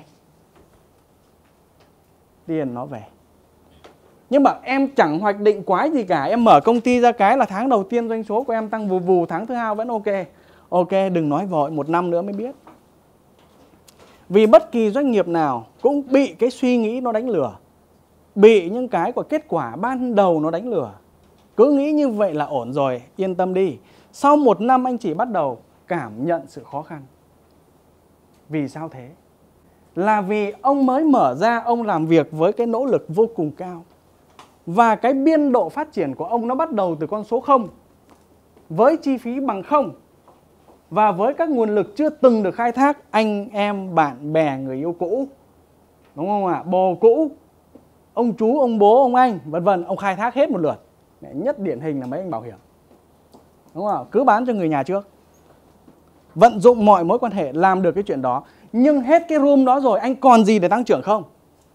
Tiền nó về. Nhưng mà em chẳng hoạch định quái gì cả. Em mở công ty ra cái là tháng đầu tiên doanh số của em tăng vù vù, tháng thứ hai vẫn ok. Ok, đừng nói vội, một năm nữa mới biết. Vì bất kỳ doanh nghiệp nào cũng bị cái suy nghĩ nó đánh lừa, bị những cái của kết quả ban đầu nó đánh lừa. Cứ nghĩ như vậy là ổn rồi, yên tâm đi. Sau một năm anh chỉ bắt đầu cảm nhận sự khó khăn. Vì sao thế? Là vì ông mới mở ra, ông làm việc với cái nỗ lực vô cùng cao. Và cái biên độ phát triển của ông nó bắt đầu từ con số không, với chi phí bằng không, và với các nguồn lực chưa từng được khai thác, anh em, bạn bè, người yêu cũ, đúng không ạ? Bồ cũ. ông chú, ông bố, ông anh, vân vân, ông khai thác hết một lượt. Nhất điển hình là mấy anh bảo hiểm, đúng không? Cứ bán cho người nhà trước, vận dụng mọi mối quan hệ làm được cái chuyện đó. Nhưng hết cái room đó rồi, anh còn gì để tăng trưởng không?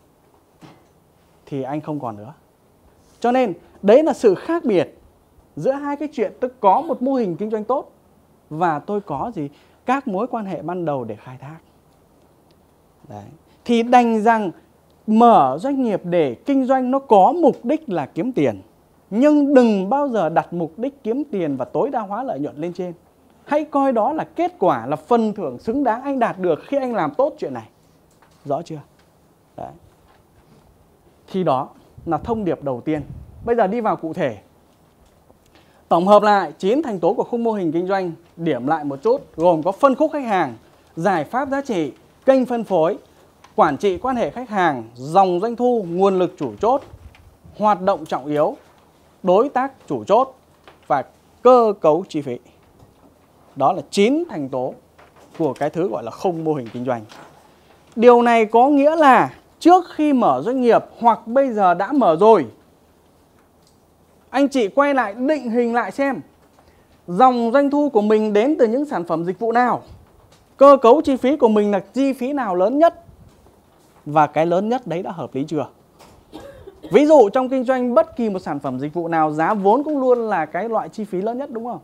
Thì anh không còn nữa. Cho nên đấy là sự khác biệt giữa hai cái chuyện. Tôi có một mô hình kinh doanh tốt và tôi có gì? Các mối quan hệ ban đầu để khai thác. Đấy. Thì đành rằng mở doanh nghiệp để kinh doanh nó có mục đích là kiếm tiền, nhưng đừng bao giờ đặt mục đích kiếm tiền và tối đa hóa lợi nhuận lên trên. Hãy coi đó là kết quả, là phần thưởng xứng đáng anh đạt được khi anh làm tốt chuyện này. Rõ chưa? Đấy. Thì đó là thông điệp đầu tiên. Bây giờ đi vào cụ thể. Tổng hợp lại chín thành tố của khung mô hình kinh doanh, điểm lại một chút, gồm có phân khúc khách hàng, giải pháp giá trị, kênh phân phối, quản trị quan hệ khách hàng, dòng doanh thu, nguồn lực chủ chốt, hoạt động trọng yếu, đối tác chủ chốt và cơ cấu chi phí. Đó là chín thành tố của cái thứ gọi là khung mô hình kinh doanh. Điều này có nghĩa là trước khi mở doanh nghiệp hoặc bây giờ đã mở rồi, anh chị quay lại định hình lại xem dòng doanh thu của mình đến từ những sản phẩm dịch vụ nào, cơ cấu chi phí của mình là chi phí nào lớn nhất, và cái lớn nhất đấy đã hợp lý chưa? Ví dụ trong kinh doanh bất kỳ một sản phẩm dịch vụ nào, giá vốn cũng luôn là cái loại chi phí lớn nhất, đúng không?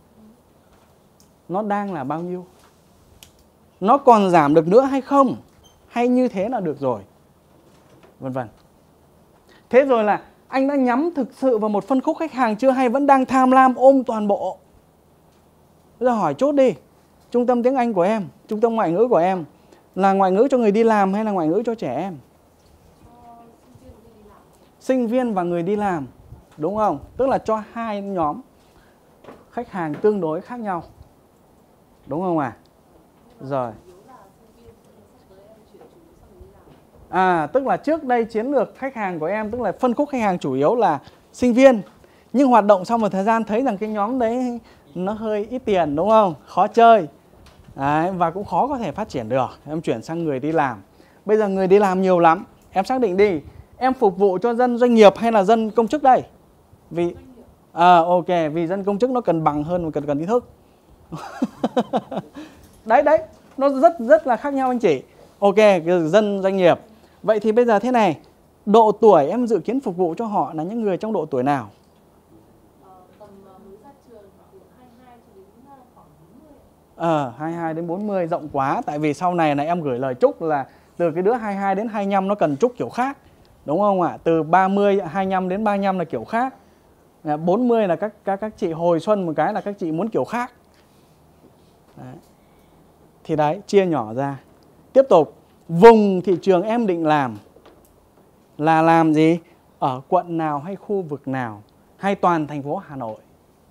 Nó đang là bao nhiêu? Nó còn giảm được nữa hay không? Hay như thế là được rồi? Vân vân. Thế rồi là anh đã nhắm thực sự vào một phân khúc khách hàng chưa, hay vẫn đang tham lam ôm toàn bộ? Bây giờ hỏi chốt đi. Trung tâm tiếng Anh của em, trung tâm ngoại ngữ của em là ngoại ngữ cho người đi làm hay là ngoại ngữ cho trẻ em? Sinh viên và người đi làm, đúng không? Tức là cho hai nhóm khách hàng tương đối khác nhau, đúng không ạ? À? Rồi. À, tức là trước đây chiến lược khách hàng của em, tức là phân khúc khách hàng chủ yếu là sinh viên. Nhưng hoạt động sau một thời gian thấy rằng cái nhóm đấy nó hơi ít tiền, đúng không? Khó chơi. Đấy, và cũng khó có thể phát triển được. Em chuyển sang người đi làm. Bây giờ người đi làm nhiều lắm. Em xác định đi, em phục vụ cho dân doanh nghiệp hay là dân công chức đây? Vì à, ok, vì dân công chức nó cần bằng hơn và cần cần ý thức. Đấy đấy, nó rất rất là khác nhau anh chị. Ok, dân doanh nghiệp. Vậy thì bây giờ thế này, độ tuổi em dự kiến phục vụ cho họ là những người trong độ tuổi nào? Ờ, hai mươi hai đến bốn mươi rộng quá. Tại vì sau này này em gửi lời chúc là từ cái đứa hai mươi hai đến hai mươi lăm nó cần chúc kiểu khác, đúng không ạ? Từ ba mươi, hai mươi lăm đến ba mươi lăm là kiểu khác. bốn mươi là các, các, các chị hồi xuân một cái là các chị muốn kiểu khác. Đấy. Thì đấy, chia nhỏ ra. Tiếp tục, vùng thị trường em định làm là làm gì? Ở quận nào hay khu vực nào? Hay toàn thành phố Hà Nội?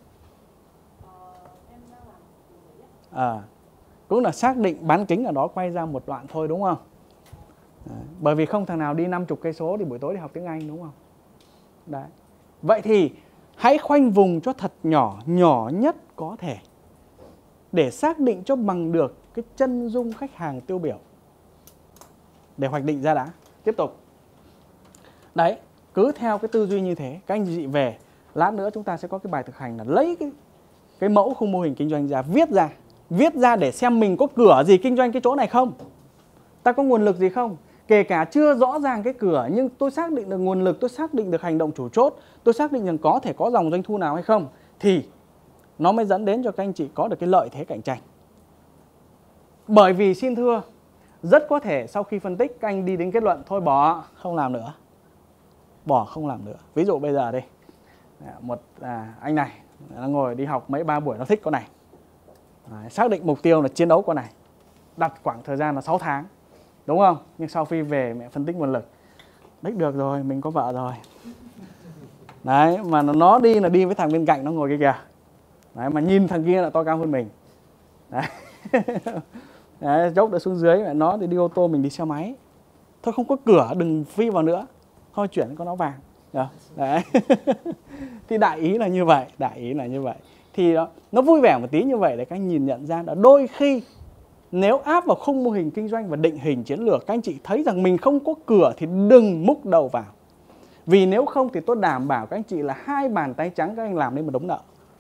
À, cũng là xác định bán kính ở đó, quay ra một đoạn thôi, đúng không? Đấy. Bởi vì không thằng nào đi năm mươi cây số thì buổi tối đi học tiếng Anh, đúng không? Đấy. Vậy thì hãy khoanh vùng cho thật nhỏ, nhỏ nhất có thể, để xác định cho bằng được cái chân dung khách hàng tiêu biểu, để hoạch định ra đã. Tiếp tục. Đấy, cứ theo cái tư duy như thế, các anh chị về, lát nữa chúng ta sẽ có cái bài thực hành là lấy cái, cái mẫu khung mô hình kinh doanh ra, viết ra. Viết ra để xem mình có cửa gì kinh doanh cái chỗ này không, ta có nguồn lực gì không. Kể cả chưa rõ ràng cái cửa, nhưng tôi xác định được nguồn lực, tôi xác định được hành động chủ chốt, tôi xác định rằng có thể có dòng doanh thu nào hay không, thì nó mới dẫn đến cho các anh chị có được cái lợi thế cạnh tranh. Bởi vì xin thưa, rất có thể sau khi phân tích các anh đi đến kết luận thôi bỏ, không làm nữa. Bỏ không làm nữa. Ví dụ bây giờ đây, một à, anh này nó ngồi đi học mấy ba buổi, nó thích con này. Đấy, xác định mục tiêu là chiến đấu con này, đặt khoảng thời gian là sáu tháng, đúng không? Nhưng sau khi về mẹ phân tích nguồn lực, đích được rồi, mình có vợ rồi. Đấy, mà nó đi là đi với thằng bên cạnh nó ngồi kia kìa. Đấy, mà nhìn thằng kia là to cao hơn mình. Đấy. Đấy, dốc đã xuống dưới, mẹ nó thì đi ô tô, mình đi xe máy. Thôi không có cửa, đừng phi vào nữa. Thôi chuyển con áo vàng. Đấy. Thì đại ý là như vậy, đại ý là như vậy. Thì đó, nó vui vẻ một tí như vậy để các anh nhìn nhận ra là đôi khi nếu áp vào khung mô hình kinh doanh và định hình chiến lược, các anh chị thấy rằng mình không có cửa thì đừng múc đầu vào. Vì nếu không thì tôi đảm bảo các anh chị là hai bàn tay trắng các anh làm nên một đống nợ.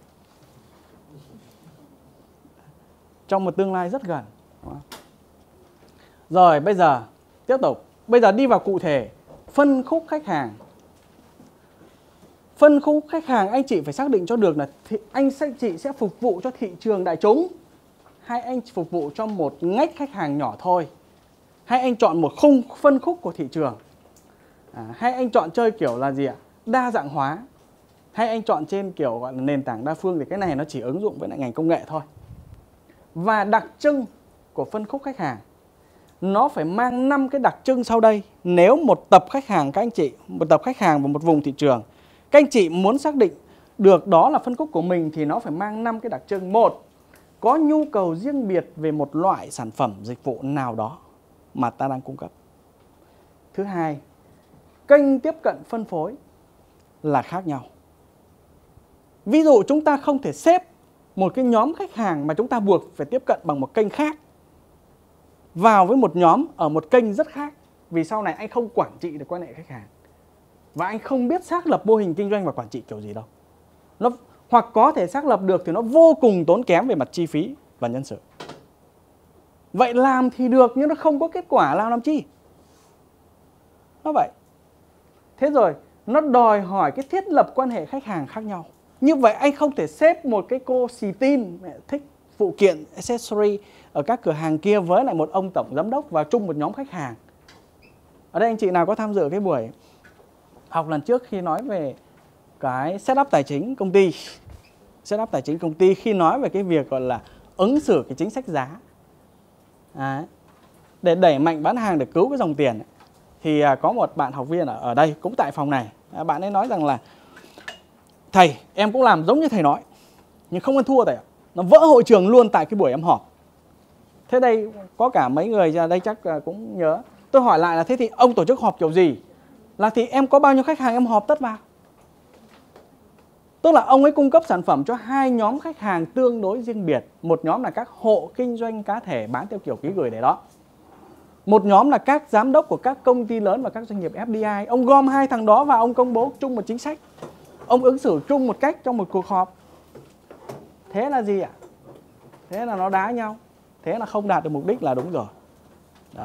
Trong một tương lai rất gần. Rồi bây giờ tiếp tục. Bây giờ đi vào cụ thể. Phân khúc khách hàng. Phân khúc khách hàng anh chị phải xác định cho được là thì anh sẽ chị sẽ phục vụ cho thị trường đại chúng, hay anh phục vụ cho một ngách khách hàng nhỏ thôi, hay anh chọn một khung phân khúc của thị trường, à, hay anh chọn chơi kiểu là gì ạ? Đa dạng hóa, hay anh chọn trên kiểu gọi là nền tảng đa phương, thì cái này nó chỉ ứng dụng với lại ngành công nghệ thôi. Và đặc trưng của phân khúc khách hàng nó phải mang năm cái đặc trưng sau đây. Nếu một tập khách hàng các anh chị, một tập khách hàng và một vùng thị trường, các anh chị muốn xác định được đó là phân khúc của mình thì nó phải mang năm cái đặc trưng. Một, có nhu cầu riêng biệt về một loại sản phẩm dịch vụ nào đó mà ta đang cung cấp. Thứ hai, kênh tiếp cận phân phối là khác nhau. Ví dụ chúng ta không thể xếp một cái nhóm khách hàng mà chúng ta buộc phải tiếp cận bằng một kênh khác vào với một nhóm ở một kênh rất khác. Vì sau này anh không quản trị được quan hệ khách hàng, và anh không biết xác lập mô hình kinh doanh và quản trị kiểu gì đâu. Nó hoặc có thể xác lập được thì nó vô cùng tốn kém về mặt chi phí và nhân sự. Vậy làm thì được nhưng nó không có kết quả, làm làm chi? Nó vậy. Thế rồi nó đòi hỏi cái thiết lập quan hệ khách hàng khác nhau. Như vậy anh không thể xếp một cái cô xì tin thích phụ kiện accessory ở các cửa hàng kia với lại một ông tổng giám đốc vào chung một nhóm khách hàng. Ở đây anh chị nào có tham dự cái buổi học lần trước khi nói về cái setup tài chính công ty, setup tài chính công ty khi nói về cái việc gọi là ứng xử cái chính sách giá, à, để đẩy mạnh bán hàng để cứu cái dòng tiền, thì à, có một bạn học viên ở, ở đây cũng tại phòng này, à, bạn ấy nói rằng là thầy em cũng làm giống như thầy nói nhưng không ăn thua thầy ạ, nó vỡ hội trường luôn tại cái buổi em họp. Thế đây có cả mấy người ra đây chắc cũng nhớ. Tôi hỏi lại là thế thì ông tổ chức họp kiểu gì? Là thì em có bao nhiêu khách hàng em họp tất vào. Tức là ông ấy cung cấp sản phẩm cho hai nhóm khách hàng tương đối riêng biệt. Một nhóm là các hộ kinh doanh cá thể bán theo kiểu ký gửi để đó. Một nhóm là các giám đốc của các công ty lớn và các doanh nghiệp ép đê i. Ông gom hai thằng đó và ông công bố chung một chính sách. Ông ứng xử chung một cách trong một cuộc họp. Thế là gì ạ? Thế là nó đá nhau. Thế là không đạt được mục đích là đúng rồi. Đó.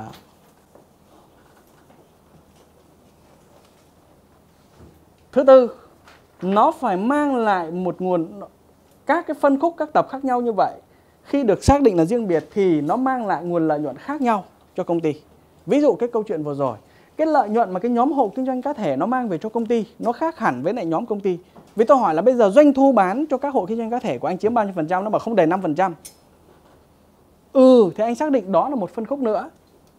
Thứ tư, nó phải mang lại một nguồn, các cái phân khúc, các tập khác nhau như vậy, khi được xác định là riêng biệt thì nó mang lại nguồn lợi nhuận khác nhau cho công ty. Ví dụ cái câu chuyện vừa rồi, cái lợi nhuận mà cái nhóm hộ kinh doanh cá thể nó mang về cho công ty nó khác hẳn với lại nhóm công ty. Vì tôi hỏi là bây giờ doanh thu bán cho các hộ kinh doanh cá thể của anh chiếm bao nhiêu phần trăm? Nó bảo không đầy năm phần trăm. Ừ, thì anh xác định đó là một phân khúc nữa.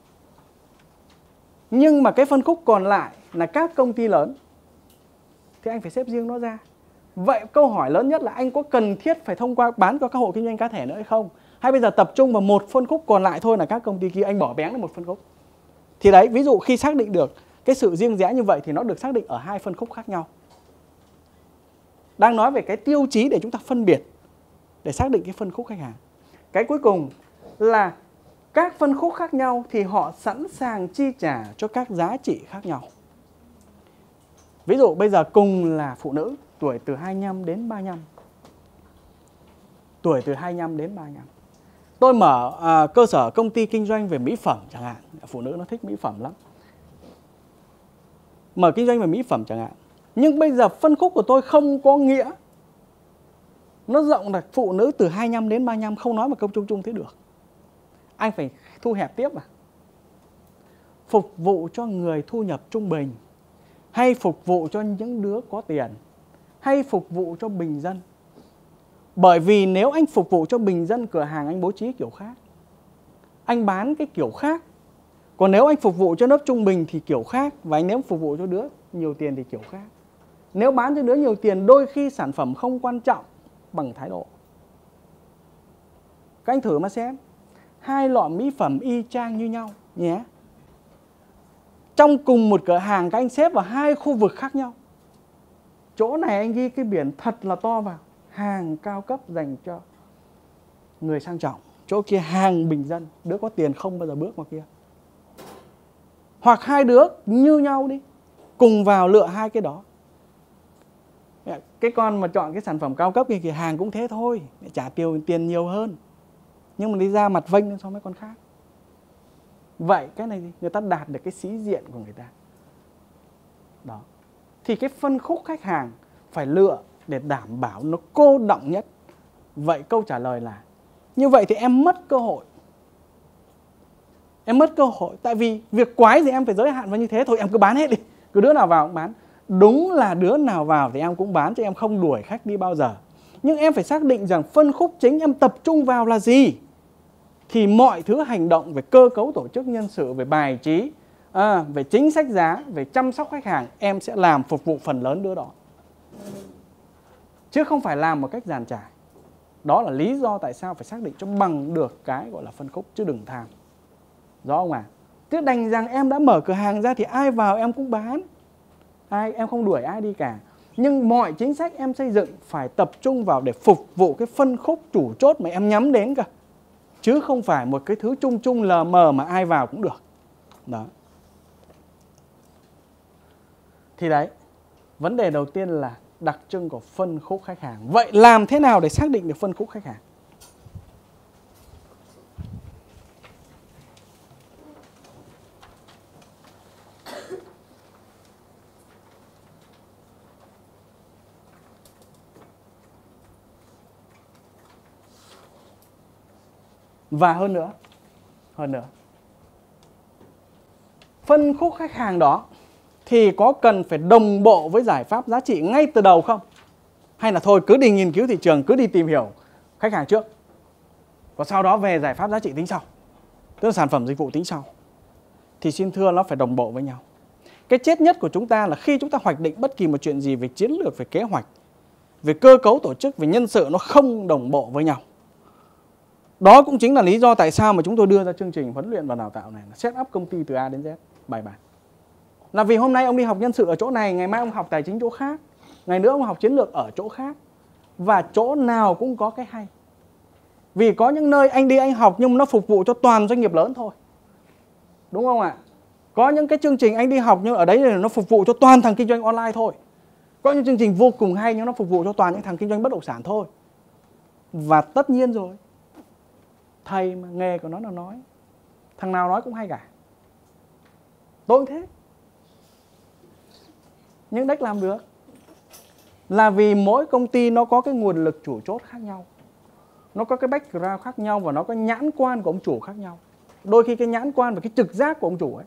Nhưng mà cái phân khúc còn lại là các công ty lớn thì anh phải xếp riêng nó ra. Vậy câu hỏi lớn nhất là anh có cần thiết phải thông qua bán cho các hộ kinh doanh cá thể nữa hay không? Hay bây giờ tập trung vào một phân khúc còn lại thôi là các công ty kia, anh bỏ bén lên một phân khúc. Thì đấy, ví dụ khi xác định được cái sự riêng rẽ như vậy thì nó được xác định ở hai phân khúc khác nhau. Đang nói về cái tiêu chí để chúng ta phân biệt, để xác định cái phân khúc khách hàng. Cái cuối cùng là các phân khúc khác nhau thì họ sẵn sàng chi trả cho các giá trị khác nhau. Ví dụ bây giờ cùng là phụ nữ, tuổi từ hai mươi lăm đến ba mươi lăm. Tuổi từ hai mươi lăm đến ba mươi lăm. Tôi mở à, cơ sở công ty kinh doanh về mỹ phẩm chẳng hạn. Phụ nữ nó thích mỹ phẩm lắm. Mở kinh doanh về mỹ phẩm chẳng hạn. Nhưng bây giờ phân khúc của tôi không có nghĩa nó rộng là phụ nữ từ hai mươi lăm đến ba mươi lăm, không nói một câu chung chung thế được. Anh phải thu hẹp tiếp à. Phục vụ cho người thu nhập trung bình, hay phục vụ cho những đứa có tiền, hay phục vụ cho bình dân. Bởi vì nếu anh phục vụ cho bình dân, cửa hàng anh bố trí kiểu khác, anh bán cái kiểu khác. Còn nếu anh phục vụ cho lớp trung bình thì kiểu khác. Và anh nếu phục vụ cho đứa nhiều tiền thì kiểu khác. Nếu bán cho đứa nhiều tiền, đôi khi sản phẩm không quan trọng bằng thái độ. Các anh thử mà xem, hai lọ mỹ phẩm y chang như nhau nhé. Trong cùng một cửa hàng các anh xếp vào hai khu vực khác nhau. Chỗ này anh ghi cái biển thật là to vào, hàng cao cấp dành cho người sang trọng. Chỗ kia hàng bình dân, đứa có tiền không bao giờ bước vào kia. Hoặc hai đứa như nhau đi, cùng vào lựa hai cái đó. Cái con mà chọn cái sản phẩm cao cấp kia thì hàng cũng thế thôi, trả tiêu tiền nhiều hơn, nhưng mà đi ra mặt vênh so với mấy con khác. Vậy cái này người ta đạt được cái sĩ diện của người ta. Đó. Thì cái phân khúc khách hàng phải lựa để đảm bảo nó cô đọng nhất. Vậy câu trả lời là như vậy thì em mất cơ hội. Em mất cơ hội. Tại vì việc quái thì em phải giới hạn vào như thế. Thôi em cứ bán hết đi. Cứ đứa nào vào cũng bán. Đúng là đứa nào vào thì em cũng bán, chứ em không đuổi khách đi bao giờ. Nhưng em phải xác định rằng phân khúc chính em tập trung vào là gì. Thì mọi thứ hành động về cơ cấu tổ chức nhân sự, về bài trí, à, về chính sách giá, về chăm sóc khách hàng, em sẽ làm phục vụ phần lớn đứa đó. Chứ không phải làm một cách dàn trải. Đó là lý do tại sao phải xác định cho bằng được cái gọi là phân khúc, chứ đừng tham. Rõ không ạ? À? Chứ đành rằng em đã mở cửa hàng ra thì ai vào em cũng bán. Ai, em không đuổi ai đi cả. Nhưng mọi chính sách em xây dựng phải tập trung vào để phục vụ cái phân khúc chủ chốt mà em nhắm đến cả. Chứ không phải một cái thứ chung chung lờ mờ mà ai vào cũng được. Đó. Thì đấy, vấn đề đầu tiên là đặc trưng của phân khúc khách hàng. Vậy làm thế nào để xác định được phân khúc khách hàng? Và hơn nữa, hơn nữa, phân khúc khách hàng đó thì có cần phải đồng bộ với giải pháp giá trị ngay từ đầu không? Hay là thôi cứ đi nghiên cứu thị trường, cứ đi tìm hiểu khách hàng trước, và sau đó về giải pháp giá trị tính sau, tức là sản phẩm dịch vụ tính sau. Thì xin thưa nó phải đồng bộ với nhau. Cái chết nhất của chúng ta là khi chúng ta hoạch định bất kỳ một chuyện gì về chiến lược, về kế hoạch, về cơ cấu tổ chức, về nhân sự, nó không đồng bộ với nhau. Đó cũng chính là lý do tại sao mà chúng tôi đưa ra chương trình huấn luyện và đào tạo này là set up công ty từ A đến Z bài bản. Là vì hôm nay ông đi học nhân sự ở chỗ này, ngày mai ông học tài chính chỗ khác, ngày nữa ông học chiến lược ở chỗ khác. Và chỗ nào cũng có cái hay. Vì có những nơi anh đi anh học nhưng nó phục vụ cho toàn doanh nghiệp lớn thôi. Đúng không ạ? Có những cái chương trình anh đi học nhưng ở đấy nó phục vụ cho toàn thằng kinh doanh online thôi. Có những chương trình vô cùng hay nhưng nó phục vụ cho toàn những thằng kinh doanh bất động sản thôi. Và tất nhiên rồi, thầy mà nghề của nó là nói, thằng nào nói cũng hay cả. Tôi cũng thế. Nhưng đếch làm được. Là vì mỗi công ty nó có cái nguồn lực chủ chốt khác nhau, nó có cái background khác nhau, và nó có nhãn quan của ông chủ khác nhau. Đôi khi cái nhãn quan và cái trực giác của ông chủ ấy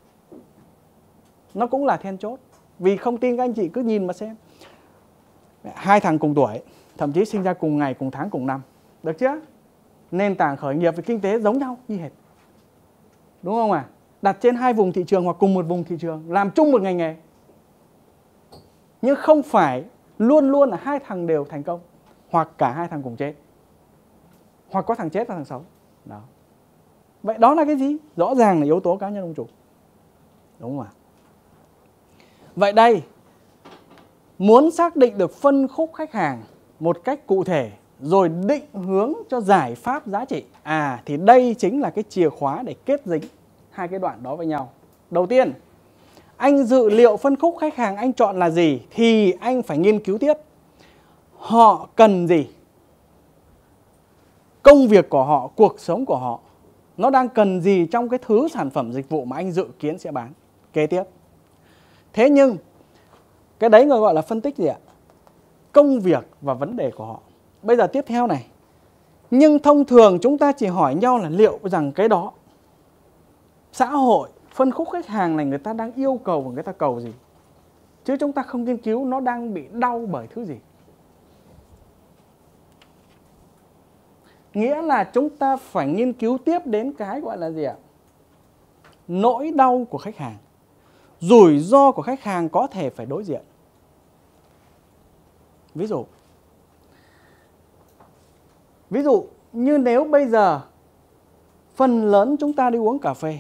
nó cũng là then chốt. Vì không tin các anh chị cứ nhìn mà xem. Hai thằng cùng tuổi, thậm chí sinh ra cùng ngày, cùng tháng, cùng năm, được chưa? Nền tảng khởi nghiệp về kinh tế giống nhau như hệt. Đúng không ạ? À? Đặt trên hai vùng thị trường hoặc cùng một vùng thị trường, làm chung một ngành nghề. Nhưng không phải luôn luôn là hai thằng đều thành công, hoặc cả hai thằng cùng chết, hoặc có thằng chết và thằng xấu. Đó. Vậy đó là cái gì? Rõ ràng là yếu tố cá nhân ông chủ. Đúng không ạ? Vậy đây, muốn xác định được phân khúc khách hàng một cách cụ thể, rồi định hướng cho giải pháp giá trị, à thì đây chính là cái chìa khóa để kết dính hai cái đoạn đó với nhau. Đầu tiên, anh dự liệu phân khúc khách hàng anh chọn là gì thì anh phải nghiên cứu tiếp. Họ cần gì? Công việc của họ, cuộc sống của họ, nó đang cần gì trong cái thứ sản phẩm dịch vụ mà anh dự kiến sẽ bán. Kế tiếp. Thế nhưng, cái đấy người gọi là phân tích gì ạ? Công việc và vấn đề của họ. Bây giờ tiếp theo này. Nhưng thông thường chúng ta chỉ hỏi nhau là liệu rằng cái đó, xã hội, phân khúc khách hàng này người ta đang yêu cầu và người ta cầu gì. Chứ chúng ta không nghiên cứu nó đang bị đau bởi thứ gì. Nghĩa là chúng ta phải nghiên cứu tiếp đến cái gọi là gì ạ? Nỗi đau của khách hàng. Rủi ro của khách hàng có thể phải đối diện. Ví dụ. Ví dụ như nếu bây giờ phần lớn chúng ta đi uống cà phê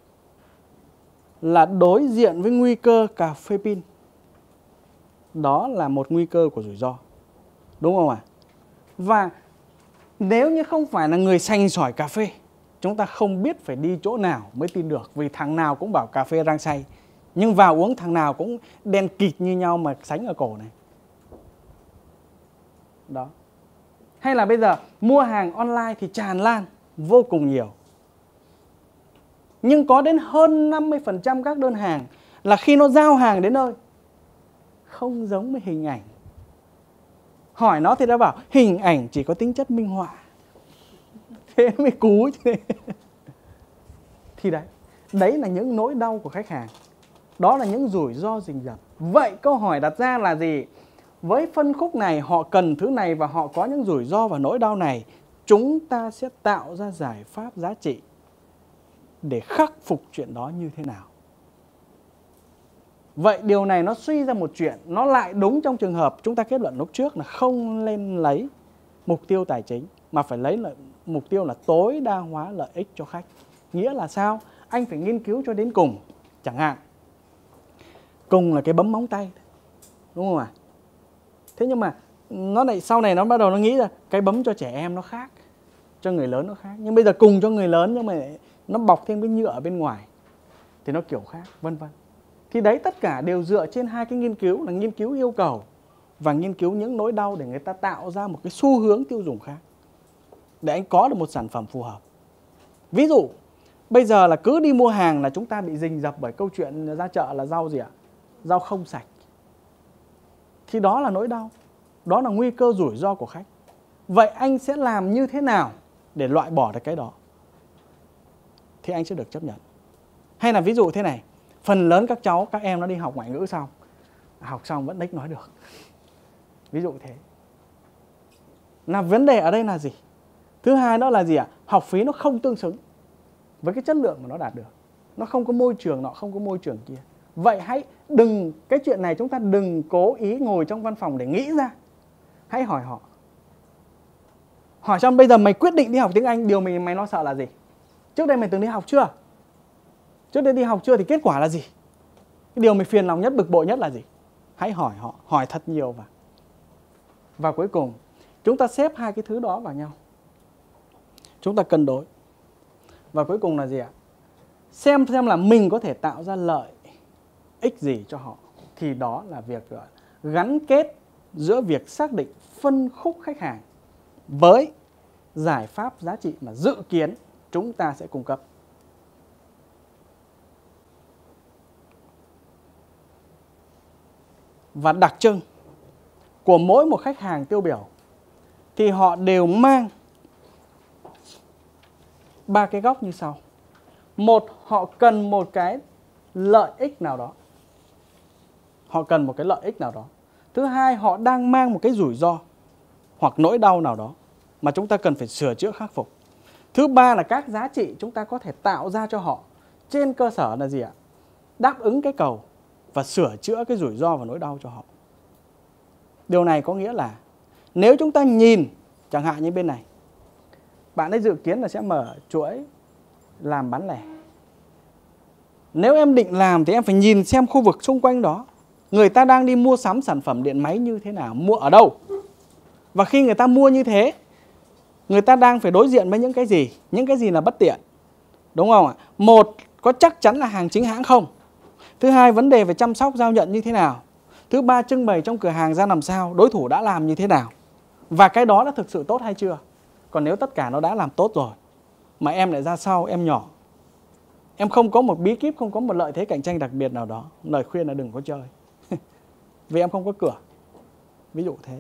là đối diện với nguy cơ cà phê pin. Đó là một nguy cơ của rủi ro. Đúng không ạ? Và nếu như không phải là người sành sỏi cà phê, chúng ta không biết phải đi chỗ nào mới tin được. Vì thằng nào cũng bảo cà phê rang xay, Nhưng vào uống thằng nào cũng đen kịt như nhau mà sánh ở cổ này. Đó. Hay là bây giờ mua hàng online thì tràn lan vô cùng nhiều. Nhưng có đến hơn năm mươi phần trăm các đơn hàng là khi nó giao hàng đến nơi không giống với hình ảnh. Hỏi nó thì nó bảo hình ảnh chỉ có tính chất minh họa. Thế mới cú chứ. Thì đấy, đấy là những nỗi đau của khách hàng. Đó là những rủi ro rình rập. Vậy câu hỏi đặt ra là gì? Với phân khúc này họ cần thứ này và họ có những rủi ro và nỗi đau này, chúng ta sẽ tạo ra giải pháp giá trị để khắc phục chuyện đó như thế nào? Vậy điều này nó suy ra một chuyện, nó lại đúng trong trường hợp chúng ta kết luận lúc trước là không nên lấy mục tiêu tài chính, mà phải lấy lợi, mục tiêu là tối đa hóa lợi ích cho khách. Nghĩa là sao? Anh phải nghiên cứu cho đến cùng. Chẳng hạn, cùng là cái bấm móng tay, đúng không ạ? Thế nhưng mà nó lại sau này nó bắt đầu nó nghĩ là cái bấm cho trẻ em nó khác, cho người lớn nó khác. Nhưng bây giờ cùng cho người lớn nhưng mà nó bọc thêm cái nhựa ở bên ngoài thì nó kiểu khác, vân vân. Thì đấy tất cả đều dựa trên hai cái nghiên cứu là nghiên cứu yêu cầu và nghiên cứu những nỗi đau để người ta tạo ra một cái xu hướng tiêu dùng khác để anh có được một sản phẩm phù hợp. Ví dụ bây giờ là cứ đi mua hàng là chúng ta bị rình rập bởi câu chuyện ra chợ là rau gì ạ? Rau không sạch. Thì đó là nỗi đau, đó là nguy cơ rủi ro của khách. Vậy anh sẽ làm như thế nào để loại bỏ được cái đó thì anh sẽ được chấp nhận? Hay là ví dụ thế này, phần lớn các cháu, các em nó đi học ngoại ngữ xong, học xong vẫn đếch nói được. Ví dụ thế. Là vấn đề ở đây là gì? Thứ hai đó là gì ạ? Học phí nó không tương xứng với cái chất lượng mà nó đạt được. Nó không có môi trường nọ, không có môi trường kia. Vậy hãy đừng, cái chuyện này chúng ta đừng cố ý ngồi trong văn phòng để nghĩ ra. Hãy hỏi họ. Hỏi xong bây giờ mày quyết định đi học tiếng Anh, điều mày, mày lo sợ là gì? Trước đây mày từng đi học chưa? Trước đây đi học chưa thì kết quả là gì? Cái điều mày phiền lòng nhất, bực bội nhất là gì? Hãy hỏi họ, hỏi thật nhiều vào. Và cuối cùng, chúng ta xếp hai cái thứ đó vào nhau. Chúng ta cân đối. Và cuối cùng là gì ạ? Xem xem là mình có thể tạo ra lợi ích gì cho họ. Thì đó là việc gọi gắn kết giữa việc xác định phân khúc khách hàng với giải pháp giá trị mà dự kiến chúng ta sẽ cung cấp. Và đặc trưng của mỗi một khách hàng tiêu biểu thì họ đều mang ba cái góc như sau. Một, họ cần một cái lợi ích nào đó. Họ cần một cái lợi ích nào đó. Thứ hai, họ đang mang một cái rủi ro hoặc nỗi đau nào đó mà chúng ta cần phải sửa chữa khắc phục. Thứ ba là các giá trị chúng ta có thể tạo ra cho họ trên cơ sở là gì ạ? Đáp ứng cái cầu và sửa chữa cái rủi ro và nỗi đau cho họ. Điều này có nghĩa là nếu chúng ta nhìn, chẳng hạn như bên này, bạn ấy dự kiến là sẽ mở chuỗi làm bán lẻ. Nếu em định làm thì em phải nhìn xem khu vực xung quanh đó người ta đang đi mua sắm sản phẩm điện máy như thế nào, mua ở đâu. Và khi người ta mua như thế, người ta đang phải đối diện với những cái gì, những cái gì là bất tiện. Đúng không ạ? Một, có chắc chắn là hàng chính hãng không? Thứ hai, vấn đề về chăm sóc giao nhận như thế nào? Thứ ba, trưng bày trong cửa hàng ra làm sao? Đối thủ đã làm như thế nào? Và cái đó đã thực sự tốt hay chưa? Còn nếu tất cả nó đã làm tốt rồi mà em lại ra sau, em nhỏ, em không có một bí kíp, không có một lợi thế cạnh tranh đặc biệt nào đó, lời khuyên là đừng có chơi. Vì em không có cửa. Ví dụ thế.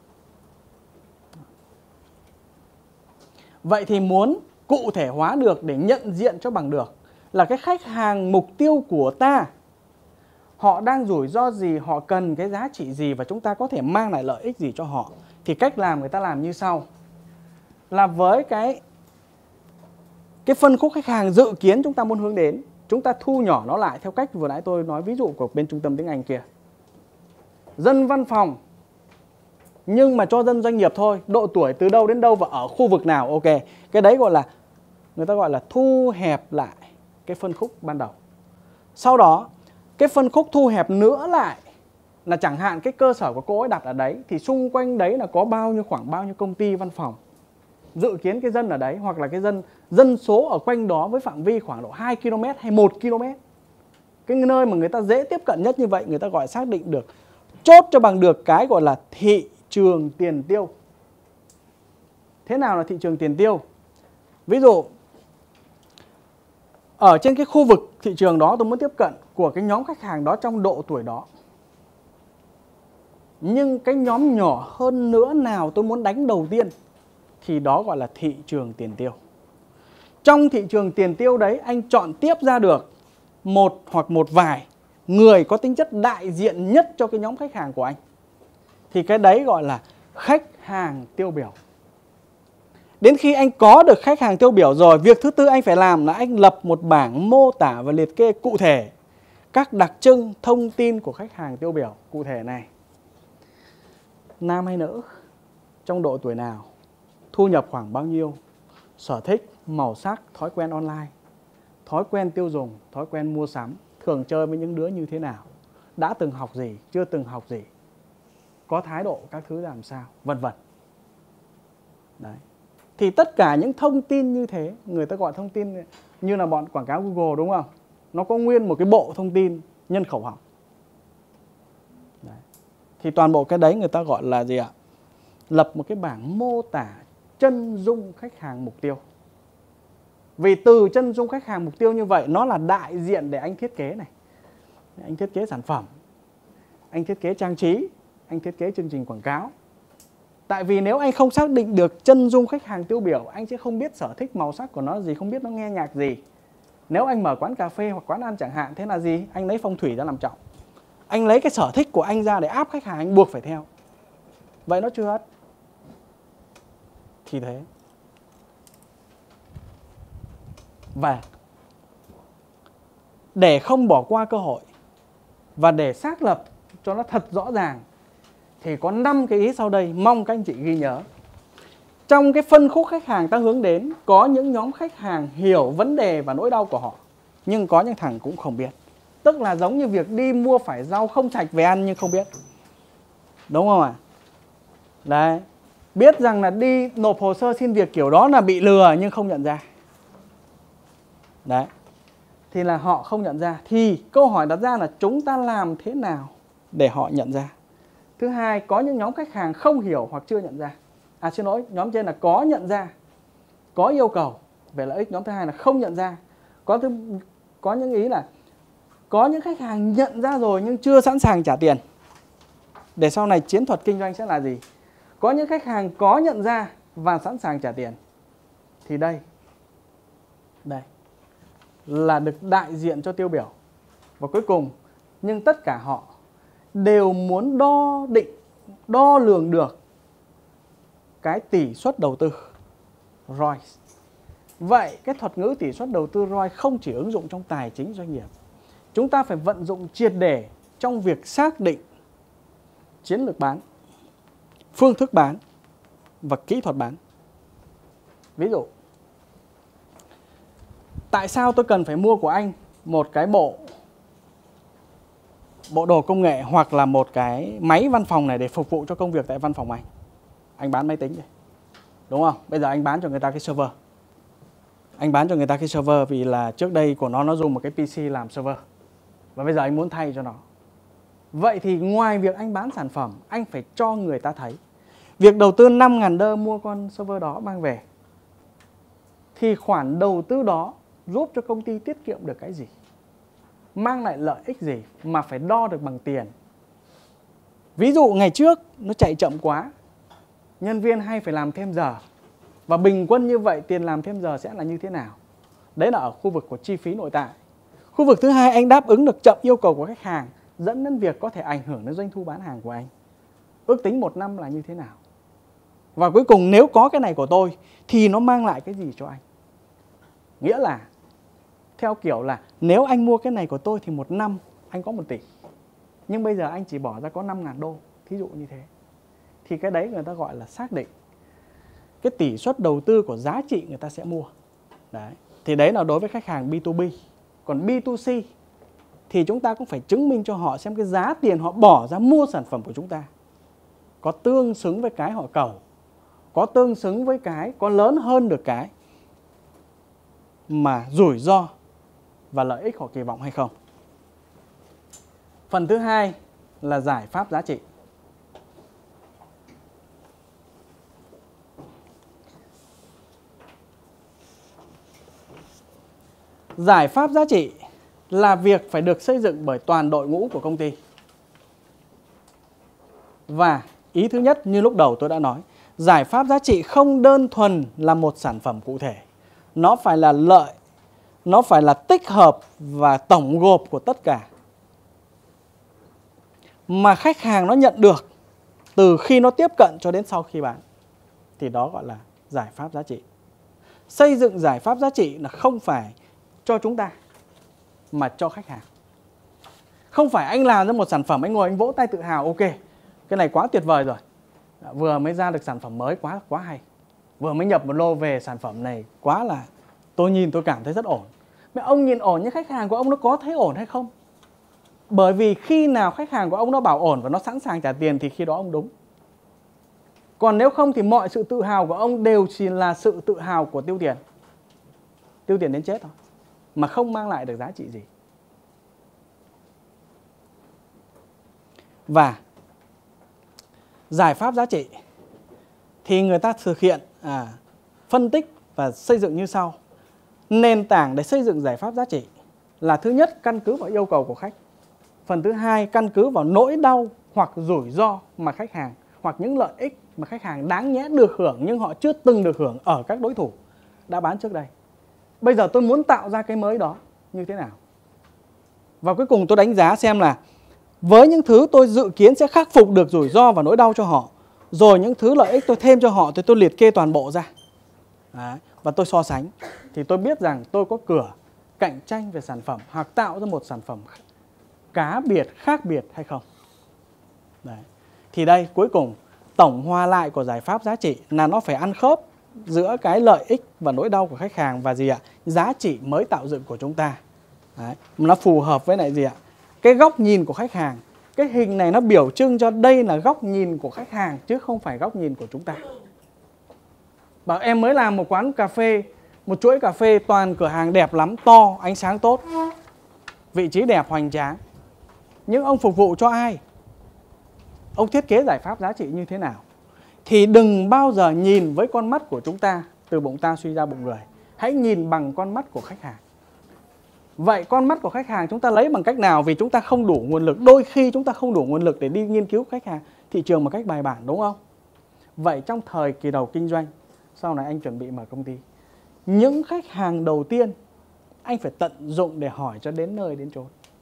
Vậy thì muốn cụ thể hóa được để nhận diện cho bằng được là cái khách hàng mục tiêu của ta, họ đang rủi ro gì, họ cần cái giá trị gì và chúng ta có thể mang lại lợi ích gì cho họ. Thì cách làm người ta làm như sau. Là với cái cái phân khúc khách hàng dự kiến chúng ta muốn hướng đến, chúng ta thu nhỏ nó lại theo cách vừa nãy tôi nói ví dụ của bên trung tâm tiếng Anh kia. Dân văn phòng nhưng mà cho dân doanh nghiệp thôi, độ tuổi từ đâu đến đâu và ở khu vực nào, ok. Cái đấy gọi là, người ta gọi là thu hẹp lại cái phân khúc ban đầu. Sau đó, cái phân khúc thu hẹp nữa lại là chẳng hạn cái cơ sở của cô ấy đặt ở đấy thì xung quanh đấy là có bao nhiêu, khoảng bao nhiêu công ty văn phòng. Dự kiến cái dân ở đấy hoặc là cái dân dân số ở quanh đó với phạm vi khoảng độ hai ki lô mét hay một ki lô mét. Cái nơi mà người ta dễ tiếp cận nhất như vậy người ta gọi xác định được, chốt cho bằng được cái gọi là thị trường tiền tiêu. Thế nào là thị trường tiền tiêu? Ví dụ ở trên cái khu vực thị trường đó tôi muốn tiếp cận của cái nhóm khách hàng đó trong độ tuổi đó. Nhưng cái nhóm nhỏ hơn nữa nào tôi muốn đánh đầu tiên thì đó gọi là thị trường tiền tiêu. Trong thị trường tiền tiêu đấy anh chọn tiếp ra được một hoặc một vài người có tính chất đại diện nhất cho cái nhóm khách hàng của anh. Thì cái đấy gọi là khách hàng tiêu biểu. Đến khi anh có được khách hàng tiêu biểu rồi, việc thứ tư anh phải làm là anh lập một bảng mô tả và liệt kê cụ thể các đặc trưng thông tin của khách hàng tiêu biểu cụ thể này. Nam hay nữ, trong độ tuổi nào, thu nhập khoảng bao nhiêu, sở thích, màu sắc, thói quen online, thói quen tiêu dùng, thói quen mua sắm, thường chơi với những đứa như thế nào, đã từng học gì, chưa từng học gì, có thái độ các thứ làm sao, vân vân. Đấy. Thì tất cả những thông tin như thế, người ta gọi thông tin như là bọn quảng cáo Google đúng không? Nó có nguyên một cái bộ thông tin nhân khẩu học. Đấy. Thì toàn bộ cái đấy người ta gọi là gì ạ? Lập một cái bảng mô tả chân dung khách hàng mục tiêu. Vì từ chân dung khách hàng mục tiêu như vậy nó là đại diện để anh thiết kế này. Anh thiết kế sản phẩm, anh thiết kế trang trí, anh thiết kế chương trình quảng cáo. Tại vì nếu anh không xác định được chân dung khách hàng tiêu biểu, anh sẽ không biết sở thích màu sắc của nó gì, không biết nó nghe nhạc gì. Nếu anh mở quán cà phê hoặc quán ăn chẳng hạn, thế là gì? Anh lấy phong thủy ra làm trọng. Anh lấy cái sở thích của anh ra để áp khách hàng, anh buộc phải theo. Vậy nó chưa hết. Thì thế. Và để không bỏ qua cơ hội và để xác lập cho nó thật rõ ràng thì có năm cái ý sau đây mong các anh chị ghi nhớ. Trong cái phân khúc khách hàng ta hướng đến, có những nhóm khách hàng hiểu vấn đề và nỗi đau của họ, nhưng có những thằng cũng không biết. Tức là giống như việc đi mua phải rau không sạch về ăn nhưng không biết. Đúng không ạ? À? Đấy. Biết rằng là đi nộp hồ sơ xin việc kiểu đó là bị lừa nhưng không nhận ra. Đấy. Thì là họ không nhận ra. Thì câu hỏi đặt ra là chúng ta làm thế nào để họ nhận ra? Thứ hai, có những nhóm khách hàng không hiểu hoặc chưa nhận ra. À xin lỗi, nhóm trên là có nhận ra, có yêu cầu về lợi ích. Nhóm thứ hai là không nhận ra. Có, thứ, có những ý là có những khách hàng nhận ra rồi nhưng chưa sẵn sàng trả tiền. Để sau này chiến thuật kinh doanh sẽ là gì? Có những khách hàng có nhận ra và sẵn sàng trả tiền. Thì đây, đây là được đại diện cho tiêu biểu. Và cuối cùng, nhưng tất cả họ đều muốn đo định, đo lường được cái tỷ suất đầu tư rờ o i. Vậy cái thuật ngữ tỷ suất đầu tư rờ o i không chỉ ứng dụng trong tài chính doanh nghiệp. Chúng ta phải vận dụng triệt để trong việc xác định chiến lược bán, phương thức bán và kỹ thuật bán. Ví dụ, tại sao tôi cần phải mua của anh một cái bộ bộ đồ công nghệ hoặc là một cái máy văn phòng này để phục vụ cho công việc tại văn phòng anh? Anh bán máy tính đây, đúng không? Bây giờ anh bán cho người ta cái server. Anh bán cho người ta cái server vì là trước đây của nó nó dùng một cái pê xê làm server. Và bây giờ anh muốn thay cho nó. Vậy thì ngoài việc anh bán sản phẩm, anh phải cho người ta thấy việc đầu tư năm nghìn đô mua con server đó mang về, thì khoản đầu tư đó giúp cho công ty tiết kiệm được cái gì, mang lại lợi ích gì mà phải đo được bằng tiền. Ví dụ ngày trước nó chạy chậm quá, nhân viên hay phải làm thêm giờ, và bình quân như vậy tiền làm thêm giờ sẽ là như thế nào? Đấy là ở khu vực của chi phí nội tại. Khu vực thứ hai, anh đáp ứng được chậm yêu cầu của khách hàng, dẫn đến việc có thể ảnh hưởng đến doanh thu bán hàng của anh. Ước tính một năm là như thế nào? Và cuối cùng nếu có cái này của tôi thì nó mang lại cái gì cho anh? Nghĩa là theo kiểu là nếu anh mua cái này của tôi thì một năm anh có một tỷ. Nhưng bây giờ anh chỉ bỏ ra có năm nghìn đô, thí dụ như thế. Thì cái đấy người ta gọi là xác định cái tỷ suất đầu tư của giá trị người ta sẽ mua. Đấy. Thì đấy là đối với khách hàng bê hai bê. Còn bê hai xê thì chúng ta cũng phải chứng minh cho họ xem cái giá tiền họ bỏ ra mua sản phẩm của chúng ta có tương xứng với cái họ cầu, có tương xứng với cái, có lớn hơn được cái mà rủi ro và lợi ích họ kỳ vọng hay không. Phần thứ hai là giải pháp giá trị. Giải pháp giá trị là việc phải được xây dựng bởi toàn đội ngũ của công ty. Và ý thứ nhất, như lúc đầu tôi đã nói, giải pháp giá trị không đơn thuần là một sản phẩm cụ thể. Nó phải là lợi, nó phải là tích hợp và tổng gộp của tất cả mà khách hàng nó nhận được từ khi nó tiếp cận cho đến sau khi bán. Thì đó gọi là giải pháp giá trị. Xây dựng giải pháp giá trị là không phải cho chúng ta mà cho khách hàng. Không phải anh làm ra một sản phẩm, anh ngồi anh vỗ tay tự hào, ok, cái này quá tuyệt vời rồi, vừa mới ra được sản phẩm mới, quá quá hay, vừa mới nhập một lô về, sản phẩm này quá là tôi nhìn tôi cảm thấy rất ổn. Mà ông nhìn ổn nhưng khách hàng của ông nó có thấy ổn hay không? Bởi vì khi nào khách hàng của ông nó bảo ổn và nó sẵn sàng trả tiền thì khi đó ông đúng. Còn nếu không thì mọi sự tự hào của ông đều chỉ là sự tự hào của tiêu tiền. Tiêu tiền đến chết thôi, mà không mang lại được giá trị gì. Và giải pháp giá trị thì người ta thực hiện à, phân tích và xây dựng như sau. Nền tảng để xây dựng giải pháp giá trị là thứ nhất, căn cứ vào yêu cầu của khách. Phần thứ hai, căn cứ vào nỗi đau hoặc rủi ro mà khách hàng, hoặc những lợi ích mà khách hàng đáng nhẽ được hưởng nhưng họ chưa từng được hưởng ở các đối thủ đã bán trước đây. Bây giờ tôi muốn tạo ra cái mới đó như thế nào? Và cuối cùng tôi đánh giá xem là với những thứ tôi dự kiến sẽ khắc phục được rủi ro và nỗi đau cho họ, rồi những thứ lợi ích tôi thêm cho họ thì tôi liệt kê toàn bộ ra. Đấy. Và tôi so sánh thì tôi biết rằng tôi có cửa cạnh tranh về sản phẩm hoặc tạo ra một sản phẩm cá biệt, khác biệt hay không. Đấy. Thì đây cuối cùng tổng hòa lại của giải pháp giá trị là nó phải ăn khớp giữa cái lợi ích và nỗi đau của khách hàng và gì ạ? Giá trị mới tạo dựng của chúng ta. Đấy. Nó phù hợp với lại gì ạ? Cái góc nhìn của khách hàng. Cái hình này nó biểu trưng cho đây là góc nhìn của khách hàng chứ không phải góc nhìn của chúng ta. Bảo em mới làm một quán cà phê, một chuỗi cà phê toàn cửa hàng đẹp lắm, to, ánh sáng tốt, vị trí đẹp, hoành tráng. Nhưng ông phục vụ cho ai? Ông thiết kế giải pháp giá trị như thế nào? Thì đừng bao giờ nhìn với con mắt của chúng ta, từ bụng ta suy ra bụng người. Hãy nhìn bằng con mắt của khách hàng. Vậy con mắt của khách hàng chúng ta lấy bằng cách nào? Vì chúng ta không đủ nguồn lực. Đôi khi chúng ta không đủ nguồn lực để đi nghiên cứu khách hàng, thị trường một cách bài bản, đúng không? Vậy trong thời kỳ đầu kinh doanh, sau này anh chuẩn bị mở công ty, những khách hàng đầu tiên anh phải tận dụng để hỏi cho đến nơi đến chốn.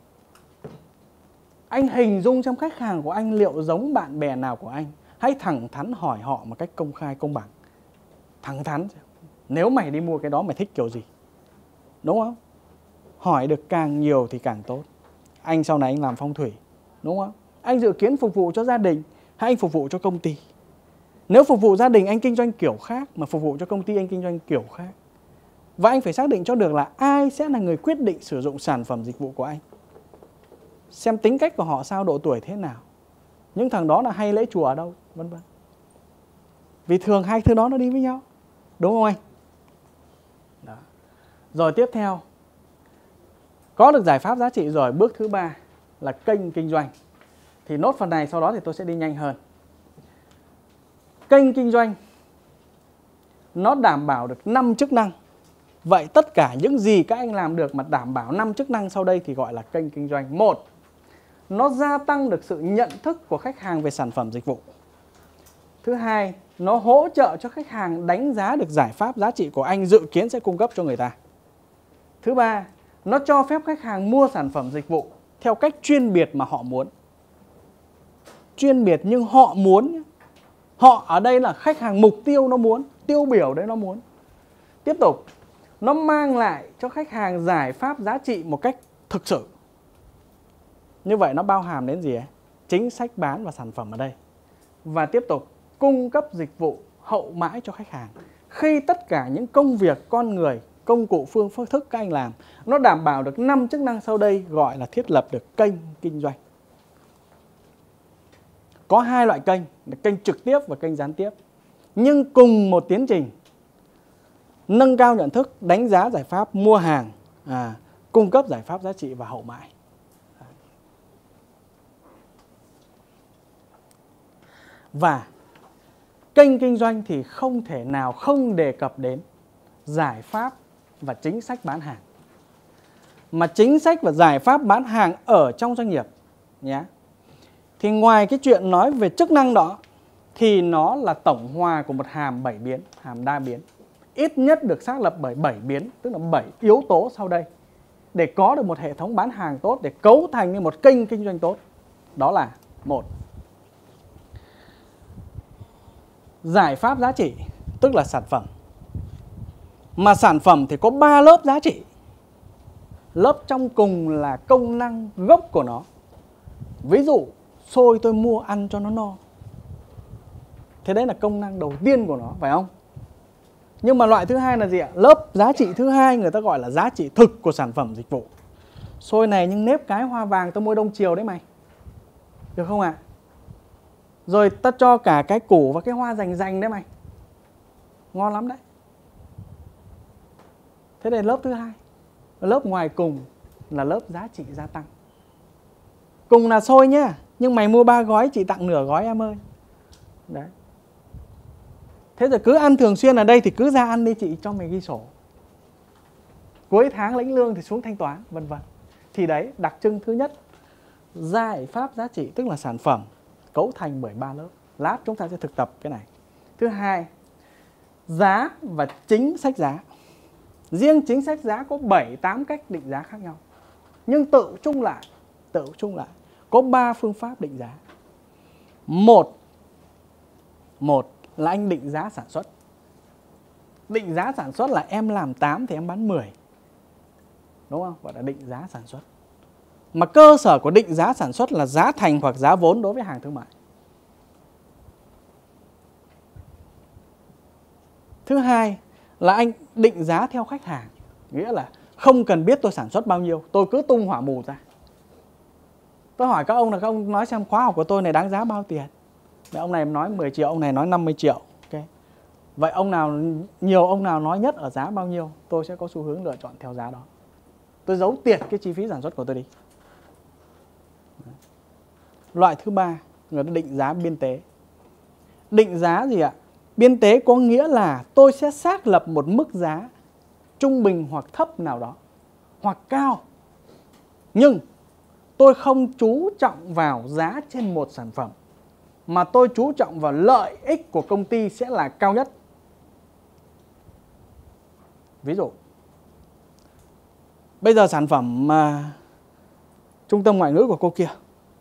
Anh hình dung trong khách hàng của anh liệu giống bạn bè nào của anh. Hãy thẳng thắn hỏi họ một cách công khai, công bằng. Thẳng thắn, nếu mày đi mua cái đó mày thích kiểu gì? Đúng không? Hỏi được càng nhiều thì càng tốt. Anh sau này anh làm phong thủy, đúng không? Anh dự kiến phục vụ cho gia đình hay anh phục vụ cho công ty? Nếu phục vụ gia đình anh kinh doanh kiểu khác, mà phục vụ cho công ty anh kinh doanh kiểu khác. Và anh phải xác định cho được là ai sẽ là người quyết định sử dụng sản phẩm dịch vụ của anh. Xem tính cách của họ sao, độ tuổi thế nào, những thằng đó là hay lễ chùa ở đâu, vân vân. Vì thường hai thứ đó nó đi với nhau, đúng không anh? Đó. Rồi tiếp theo, có được giải pháp giá trị rồi, bước thứ ba là kênh kinh doanh. Thì nốt phần này sau đó thì tôi sẽ đi nhanh hơn. Kênh kinh doanh nó đảm bảo được năm chức năng. Vậy tất cả những gì các anh làm được mà đảm bảo năm chức năng sau đây thì gọi là kênh kinh doanh. Một, nó gia tăng được sự nhận thức của khách hàng về sản phẩm dịch vụ. Thứ hai, nó hỗ trợ cho khách hàng đánh giá được giải pháp giá trị của anh dự kiến sẽ cung cấp cho người ta. Thứ ba, nó cho phép khách hàng mua sản phẩm dịch vụ theo cách chuyên biệt mà họ muốn. Chuyên biệt nhưng họ muốn. Họ ở đây là khách hàng mục tiêu nó muốn, tiêu biểu đấy nó muốn. Tiếp tục, nó mang lại cho khách hàng giải pháp giá trị một cách thực sự. Như vậy nó bao hàm đến gì ấy? Chính sách bán và sản phẩm ở đây. Và tiếp tục, cung cấp dịch vụ hậu mãi cho khách hàng. Khi tất cả những công việc con người, công cụ, phương thức các anh làm, nó đảm bảo được năm chức năng sau đây gọi là thiết lập được kênh kinh doanh. Có hai loại kênh, là kênh trực tiếp và kênh gián tiếp. Nhưng cùng một tiến trình, nâng cao nhận thức, đánh giá giải pháp, mua hàng, à, cung cấp giải pháp giá trị và hậu mãi. Và kênh kinh doanh thì không thể nào không đề cập đến giải pháp và chính sách bán hàng. Mà chính sách và giải pháp bán hàng ở trong doanh nghiệp nhé, thì ngoài cái chuyện nói về chức năng đó thì nó là tổng hòa của một hàm bảy biến, hàm đa biến. Ít nhất được xác lập bởi bảy biến, tức là bảy yếu tố sau đây để có được một hệ thống bán hàng tốt, để cấu thành nên một kênh kinh doanh tốt. Đó là một, giải pháp giá trị, tức là sản phẩm. Mà sản phẩm thì có ba lớp giá trị. Lớp trong cùng là công năng gốc của nó. Ví dụ xôi tôi mua ăn cho nó no, thế đấy là công năng đầu tiên của nó, phải không? Nhưng mà loại thứ hai là gì ạ? Lớp giá trị thứ hai người ta gọi là giá trị thực của sản phẩm dịch vụ. Xôi này nhưng nếp cái hoa vàng tôi mua đông chiều đấy mày, được không ạ? À? Rồi ta cho cả cái củ và cái hoa rành rành đấy mày, ngon lắm đấy. Thế đây là lớp thứ hai. Lớp ngoài cùng là lớp giá trị gia tăng. Cùng là xôi nhá, nhưng mày mua ba gói chị tặng nửa gói em ơi. Đấy. Thế rồi cứ ăn thường xuyên ở đây thì cứ ra ăn đi chị cho mày ghi sổ. Cuối tháng lãnh lương thì xuống thanh toán, vân vân. Thì đấy, đặc trưng thứ nhất, giải pháp giá trị tức là sản phẩm cấu thành bởi ba lớp. Lát chúng ta sẽ thực tập cái này. Thứ hai, giá và chính sách giá. Riêng chính sách giá có bảy tám cách định giá khác nhau. Nhưng tự chung lại, tự chung lại có ba phương pháp định giá. Một, một là anh định giá sản xuất. Định giá sản xuất là em làm tám thì em bán mười. Đúng không? Gọi là định giá sản xuất. Mà cơ sở của định giá sản xuất là giá thành hoặc giá vốn đối với hàng thương mại. Thứ hai là anh định giá theo khách hàng. Nghĩa là không cần biết tôi sản xuất bao nhiêu, tôi cứ tung hỏa mù ra. Tôi hỏi các ông là các ông nói xem khóa học của tôi này đáng giá bao tiền. Vậy ông này nói mười triệu, ông này nói năm mươi triệu. Okay. Vậy ông nào, nhiều ông nào nói nhất ở giá bao nhiêu, tôi sẽ có xu hướng lựa chọn theo giá đó. Tôi giấu tiệt cái chi phí sản xuất của tôi đi. Loại thứ ba, người ta định giá biên tế. Định giá gì ạ? Biên tế có nghĩa là tôi sẽ xác lập một mức giá trung bình hoặc thấp nào đó, hoặc cao. Nhưng tôi không chú trọng vào giá trên một sản phẩm, mà tôi chú trọng vào lợi ích của công ty sẽ là cao nhất. Ví dụ, bây giờ sản phẩm mà trung tâm ngoại ngữ của cô kia,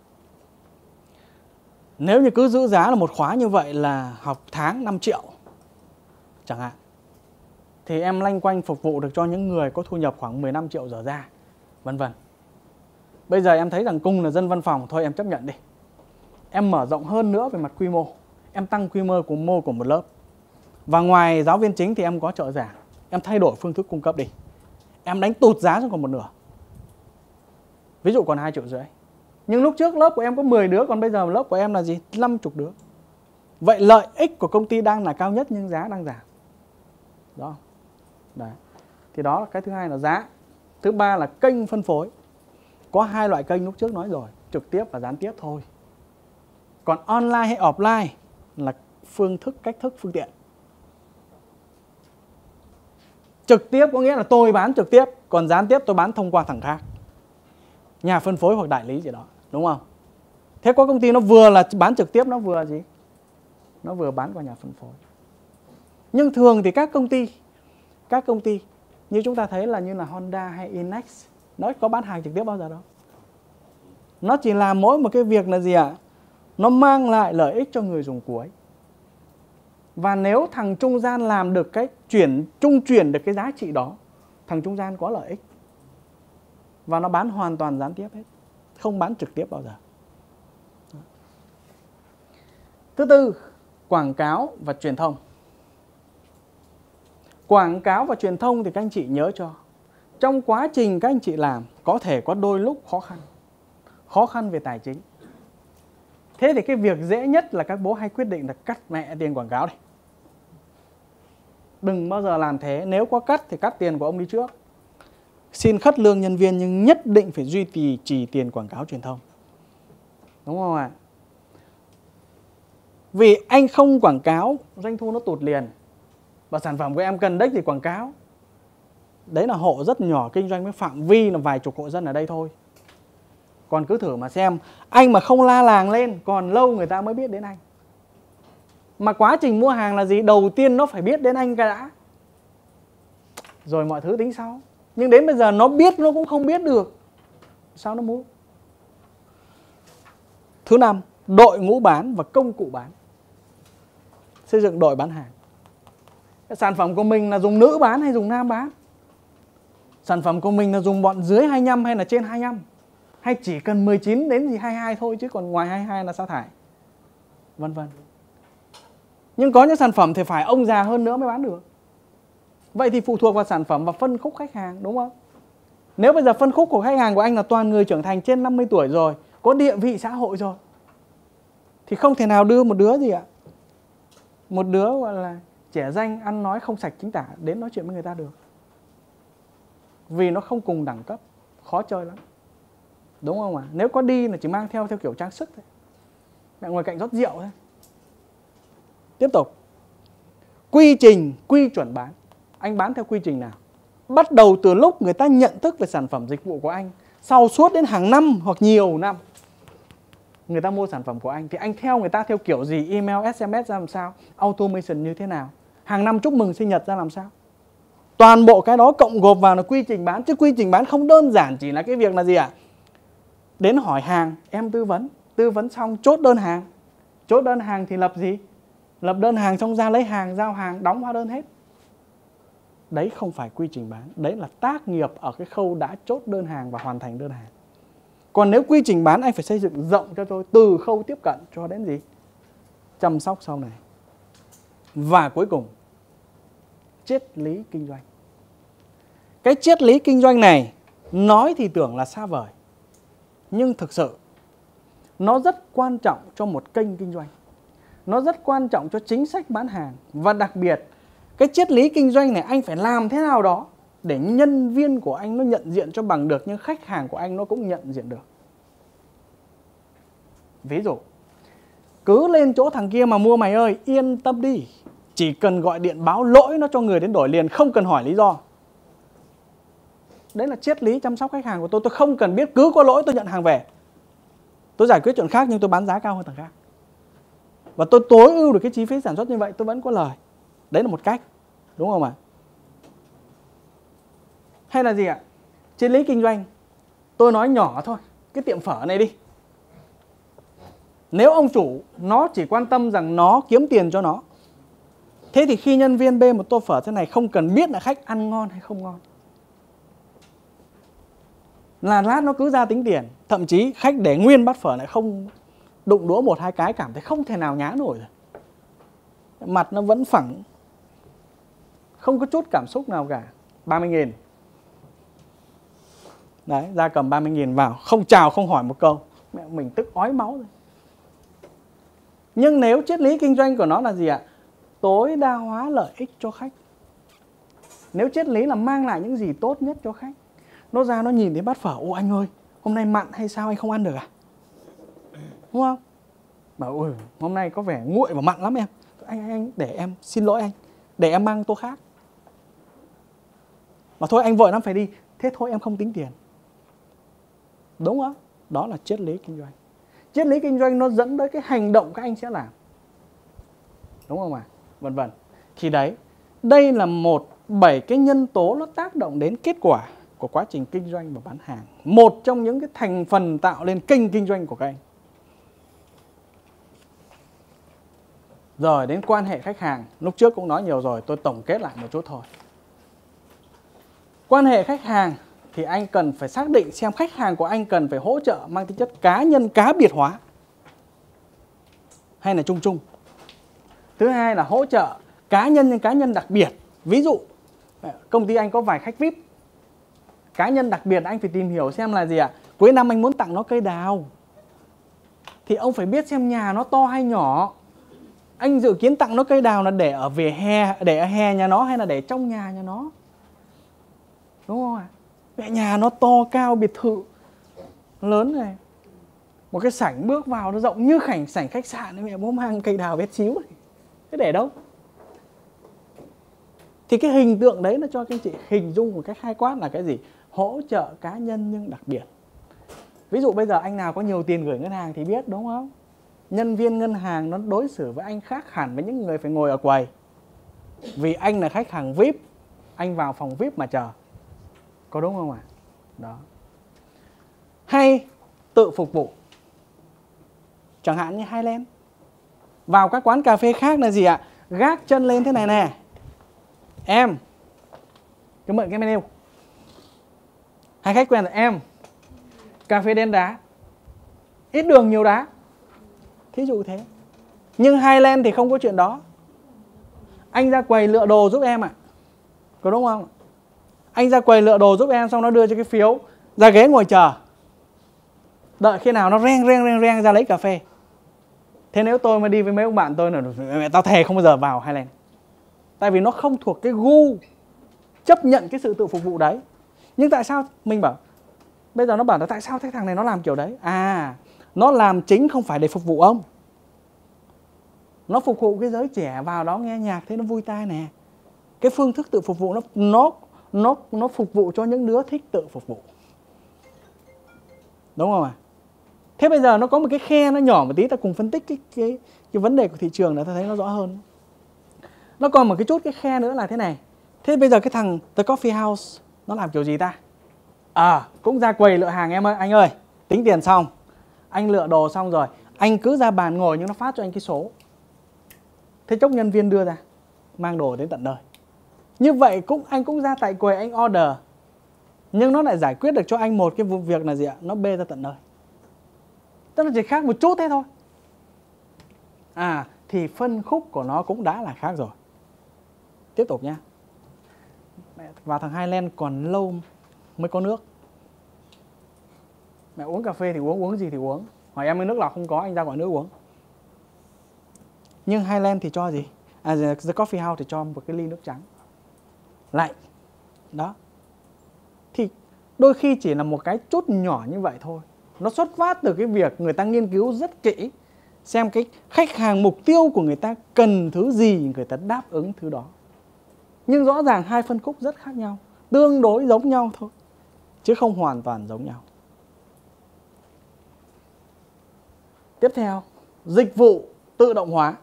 nếu như cứ giữ giá là một khóa như vậy là học tháng năm triệu chẳng hạn, thì em loanh quanh phục vụ được cho những người có thu nhập khoảng mười lăm triệu trở ra, vân vân. Bây giờ em thấy rằng cung là dân văn phòng, thôi em chấp nhận đi. Em mở rộng hơn nữa về mặt quy mô, em tăng quy mô của mô của một lớp. Và ngoài giáo viên chính thì em có trợ giảng, em thay đổi phương thức cung cấp đi. Em đánh tụt giá xuống còn một nửa. Ví dụ còn hai triệu rưỡi. Nhưng lúc trước lớp của em có mười đứa, còn bây giờ lớp của em là gì? năm mươi đứa. Vậy lợi ích của công ty đang là cao nhất nhưng giá đang giảm. Đó. Đấy. Thì đó là cái thứ hai là giá. Thứ ba là kênh phân phối. Có hai loại kênh lúc trước nói rồi, trực tiếp và gián tiếp thôi. Còn online hay offline là phương thức, cách thức, phương tiện. Trực tiếp có nghĩa là tôi bán trực tiếp, còn gián tiếp tôi bán thông qua thằng khác, nhà phân phối hoặc đại lý gì đó, đúng không? Thế có công ty nó vừa là bán trực tiếp, nó vừa gì? Nó vừa bán qua nhà phân phối. Nhưng thường thì các công ty, các công ty như chúng ta thấy là như là Honda hay Inex, nó có bán hàng trực tiếp bao giờ đâu. Nó chỉ làm mỗi một cái việc là gì ạ? À? Nó mang lại lợi ích cho người dùng cuối. Và nếu thằng trung gian làm được cái chuyển, trung chuyển được cái giá trị đó, thằng trung gian có lợi ích. Và nó bán hoàn toàn gián tiếp hết, không bán trực tiếp bao giờ. Thứ tư, quảng cáo và truyền thông. Quảng cáo và truyền thông thì các anh chị nhớ cho, trong quá trình các anh chị làm có thể có đôi lúc khó khăn. Khó khăn về tài chính. Thế thì cái việc dễ nhất là các bố hay quyết định là cắt mẹ tiền quảng cáo này. Đừng bao giờ làm thế. Nếu có cắt thì cắt tiền của ông đi trước. Xin khất lương nhân viên nhưng nhất định phải duy trì trì tiền quảng cáo truyền thông. Đúng không ạ? Vì anh không quảng cáo, doanh thu nó tụt liền. Và sản phẩm của em cần đích thì quảng cáo. Đấy là hộ rất nhỏ kinh doanh với phạm vi là vài chục hộ dân ở đây thôi. Còn cứ thử mà xem, anh mà không la làng lên, còn lâu người ta mới biết đến anh. Mà quá trình mua hàng là gì? Đầu tiên nó phải biết đến anh cái đã, rồi mọi thứ tính sau. Nhưng đến bây giờ nó biết nó cũng không biết được, sao nó mua? Thứ năm, đội ngũ bán và công cụ bán. Xây dựng đội bán hàng. Cái sản phẩm của mình là dùng nữ bán hay dùng nam bán? Sản phẩm của mình là dùng bọn dưới hai mươi lăm hay là trên hai mươi lăm? Hay chỉ cần mười chín đến gì hai mươi hai thôi, chứ còn ngoài hai mươi hai là sa thải? Vân vân. Nhưng có những sản phẩm thì phải ông già hơn nữa mới bán được. Vậy thì phụ thuộc vào sản phẩm và phân khúc khách hàng, đúng không? Nếu bây giờ phân khúc của khách hàng của anh là toàn người trưởng thành trên năm mươi tuổi rồi, có địa vị xã hội rồi, thì không thể nào đưa một đứa gì ạ, một đứa gọi là trẻ danh ăn nói không sạch chính tả đến nói chuyện với người ta được. Vì nó không cùng đẳng cấp, khó chơi lắm, đúng không ạ? Nếu có đi là chỉ mang theo theo kiểu trang sức thôi, mẹ ngồi cạnh rót rượu thôi. Tiếp tục. Quy trình, quy chuẩn bán. Anh bán theo quy trình nào? Bắt đầu từ lúc người ta nhận thức về sản phẩm dịch vụ của anh, sau suốt đến hàng năm hoặc nhiều năm người ta mua sản phẩm của anh, thì anh theo người ta theo kiểu gì? Email, ét em ét ra làm sao? Automation như thế nào? Hàng năm chúc mừng sinh nhật ra làm sao? Toàn bộ cái đó cộng gộp vào là quy trình bán. Chứ quy trình bán không đơn giản chỉ là cái việc là gì ạ? Đến hỏi hàng, em tư vấn. Tư vấn xong chốt đơn hàng. Chốt đơn hàng thì lập gì? Lập đơn hàng xong ra lấy hàng, giao hàng, đóng hóa đơn hết. Đấy không phải quy trình bán. Đấy là tác nghiệp ở cái khâu đã chốt đơn hàng và hoàn thành đơn hàng. Còn nếu quy trình bán anh phải xây dựng rộng cho tôi, từ khâu tiếp cận cho đến gì? Chăm sóc sau này. Và cuối cùng, triết lý kinh doanh. Cái triết lý kinh doanh này nói thì tưởng là xa vời, nhưng thực sự nó rất quan trọng cho một kênh kinh doanh. Nó rất quan trọng cho chính sách bán hàng. Và đặc biệt, cái triết lý kinh doanh này anh phải làm thế nào đó để nhân viên của anh nó nhận diện cho bằng được, nhưng khách hàng của anh nó cũng nhận diện được. Ví dụ, cứ lên chỗ thằng kia mà mua mày ơi, yên tâm đi, chỉ cần gọi điện báo lỗi nó cho người đến đổi liền, không cần hỏi lý do. Đấy là triết lý chăm sóc khách hàng của tôi. Tôi không cần biết, cứ có lỗi tôi nhận hàng về. Tôi giải quyết chuyện khác nhưng tôi bán giá cao hơn thằng khác. Và tôi tối ưu được cái chi phí sản xuất như vậy, tôi vẫn có lời. Đấy là một cách, đúng không ạ? Hay là gì ạ? Triết lý kinh doanh, tôi nói nhỏ thôi, cái tiệm phở này đi. Nếu ông chủ nó chỉ quan tâm rằng nó kiếm tiền cho nó, thế thì khi nhân viên bê một tô phở thế này không cần biết là khách ăn ngon hay không ngon, là lát nó cứ ra tính tiền. Thậm chí khách để nguyên bát phở lại không đụng đũa một hai cái cảm thấy không thể nào nhá nổi rồi. Mặt nó vẫn phẳng, không có chút cảm xúc nào cả. ba mươi nghìn. Đấy, ra cầm ba mươi nghìn vào, không chào không hỏi một câu, mẹ mình tức ói máu rồi. Nhưng nếu triết lý kinh doanh của nó là gì ạ? Tối đa hóa lợi ích cho khách. Nếu triết lý là mang lại những gì tốt nhất cho khách, nó ra nó nhìn thấy bát phở, ô anh ơi, hôm nay mặn hay sao anh không ăn được à? Đúng không? Bảo ôi, hôm nay có vẻ nguội và mặn lắm em. Anh, anh, anh, để em, xin lỗi anh, để em mang tô khác. Mà thôi anh vội lắm phải đi, thế thôi em không tính tiền. Đúng không? Đó là triết lý kinh doanh. Triết lý kinh doanh nó dẫn tới cái hành động các anh sẽ làm. Đúng không ạ? À? Vân vân. Thì đấy, đây là một bảy cái nhân tố nó tác động đến kết quả của quá trình kinh doanh và bán hàng. Một trong những cái thành phần tạo lên kênh kinh doanh của các anh. Rồi đến quan hệ khách hàng, lúc trước cũng nói nhiều rồi, tôi tổng kết lại một chút thôi. Quan hệ khách hàng thì anh cần phải xác định xem khách hàng của anh cần phải hỗ trợ mang tính chất cá nhân, cá biệt hóa hay là chung chung. Thứ hai là hỗ trợ cá nhân nhưng cá nhân đặc biệt. Ví dụ công ty anh có vài khách vi ai pi, cá nhân đặc biệt anh phải tìm hiểu xem là gì ạ? À? Cuối năm anh muốn tặng nó cây đào, thì ông phải biết xem nhà nó to hay nhỏ. Anh dự kiến tặng nó cây đào là để ở vỉa hè, để ở hè nhà nó hay là để trong nhà nhà nó, đúng không ạ? À? Mẹ nhà nó to cao, biệt thự lớn này, Một cái sảnh bước vào nó rộng như khảnh sảnh khách sạn, mẹ bố mang cây đào bé xíu. Thế để đâu? Thì cái hình tượng đấy nó cho các anh chị hình dung một cách khai quát là cái gì? Hỗ trợ cá nhân nhưng đặc biệt. Ví dụ bây giờ anh nào có nhiều tiền gửi ngân hàng thì biết đúng không? Nhân viên ngân hàng nó đối xử với anh khác hẳn với những người phải ngồi ở quầy. Vì anh là khách hàng vi ai pi, anh vào phòng vi ai pi mà chờ. Có đúng không ạ? À? Đó. Hay tự phục vụ. Chẳng hạn như Highland. Vào các quán cà phê khác là gì ạ? Gác chân lên thế này nè. Em, cứ mượn cái menu. Hai khách quen là em, cà phê đen đá, ít đường nhiều đá. Thí dụ thế. Nhưng Highland thì không có chuyện đó. Anh ra quầy lựa đồ giúp em ạ. À. Có đúng không? Anh ra quầy lựa đồ giúp em xong nó đưa cho cái phiếu, ra ghế ngồi chờ. Đợi khi nào nó reng reng reng reng ra lấy cà phê. Thế nếu tôi mà đi với mấy ông bạn tôi là mẹ tao thề không bao giờ vào Highland. Tại vì nó không thuộc cái gu chấp nhận cái sự tự phục vụ đấy. Nhưng tại sao mình bảo bây giờ nó bảo là tại sao cái thằng này nó làm kiểu đấy? À, nó làm chính không phải để phục vụ ông. Nó phục vụ cái giới trẻ vào đó nghe nhạc thế nó vui tai nè. Cái phương thức tự phục vụ nó nó nó nó phục vụ cho những đứa thích tự phục vụ. Đúng không ạ? À? Thế bây giờ nó có một cái khe nó nhỏ một tí, ta cùng phân tích cái cái cái vấn đề của thị trường để ta thấy nó rõ hơn. Nó còn một cái chút cái khe nữa là thế này. Thế bây giờ cái thằng The Coffee House nó làm kiểu gì ta? À, cũng ra quầy lựa hàng em ơi, anh ơi. Tính tiền xong, anh lựa đồ xong rồi, anh cứ ra bàn ngồi nhưng nó phát cho anh cái số. Thế chốc nhân viên đưa ra, mang đồ đến tận nơi. Như vậy cũng anh cũng ra tại quầy anh order. Nhưng nó lại giải quyết được cho anh một cái vụ việc là gì ạ? Nó bê ra tận nơi. Tức là chỉ khác một chút thế thôi. À, thì phân khúc của nó cũng đã là khác rồi. Tiếp tục nhá. Vào thằng Highland còn lâu mới có nước. Mẹ uống cà phê thì uống, uống gì thì uống. Hỏi em cái nước lọc không có, anh ra gọi nước uống. Nhưng Highland thì cho gì? À, The Coffee House thì cho một cái ly nước trắng lạnh. Đó. Thì đôi khi chỉ là một cái chút nhỏ như vậy thôi. Nó xuất phát từ cái việc người ta nghiên cứu rất kỹ, xem cái khách hàng mục tiêu của người ta cần thứ gì, người ta đáp ứng thứ đó. Nhưng rõ ràng hai phân khúc rất khác nhau, tương đối giống nhau thôi, chứ không hoàn toàn giống nhau. Tiếp theo, dịch vụ tự động hóa.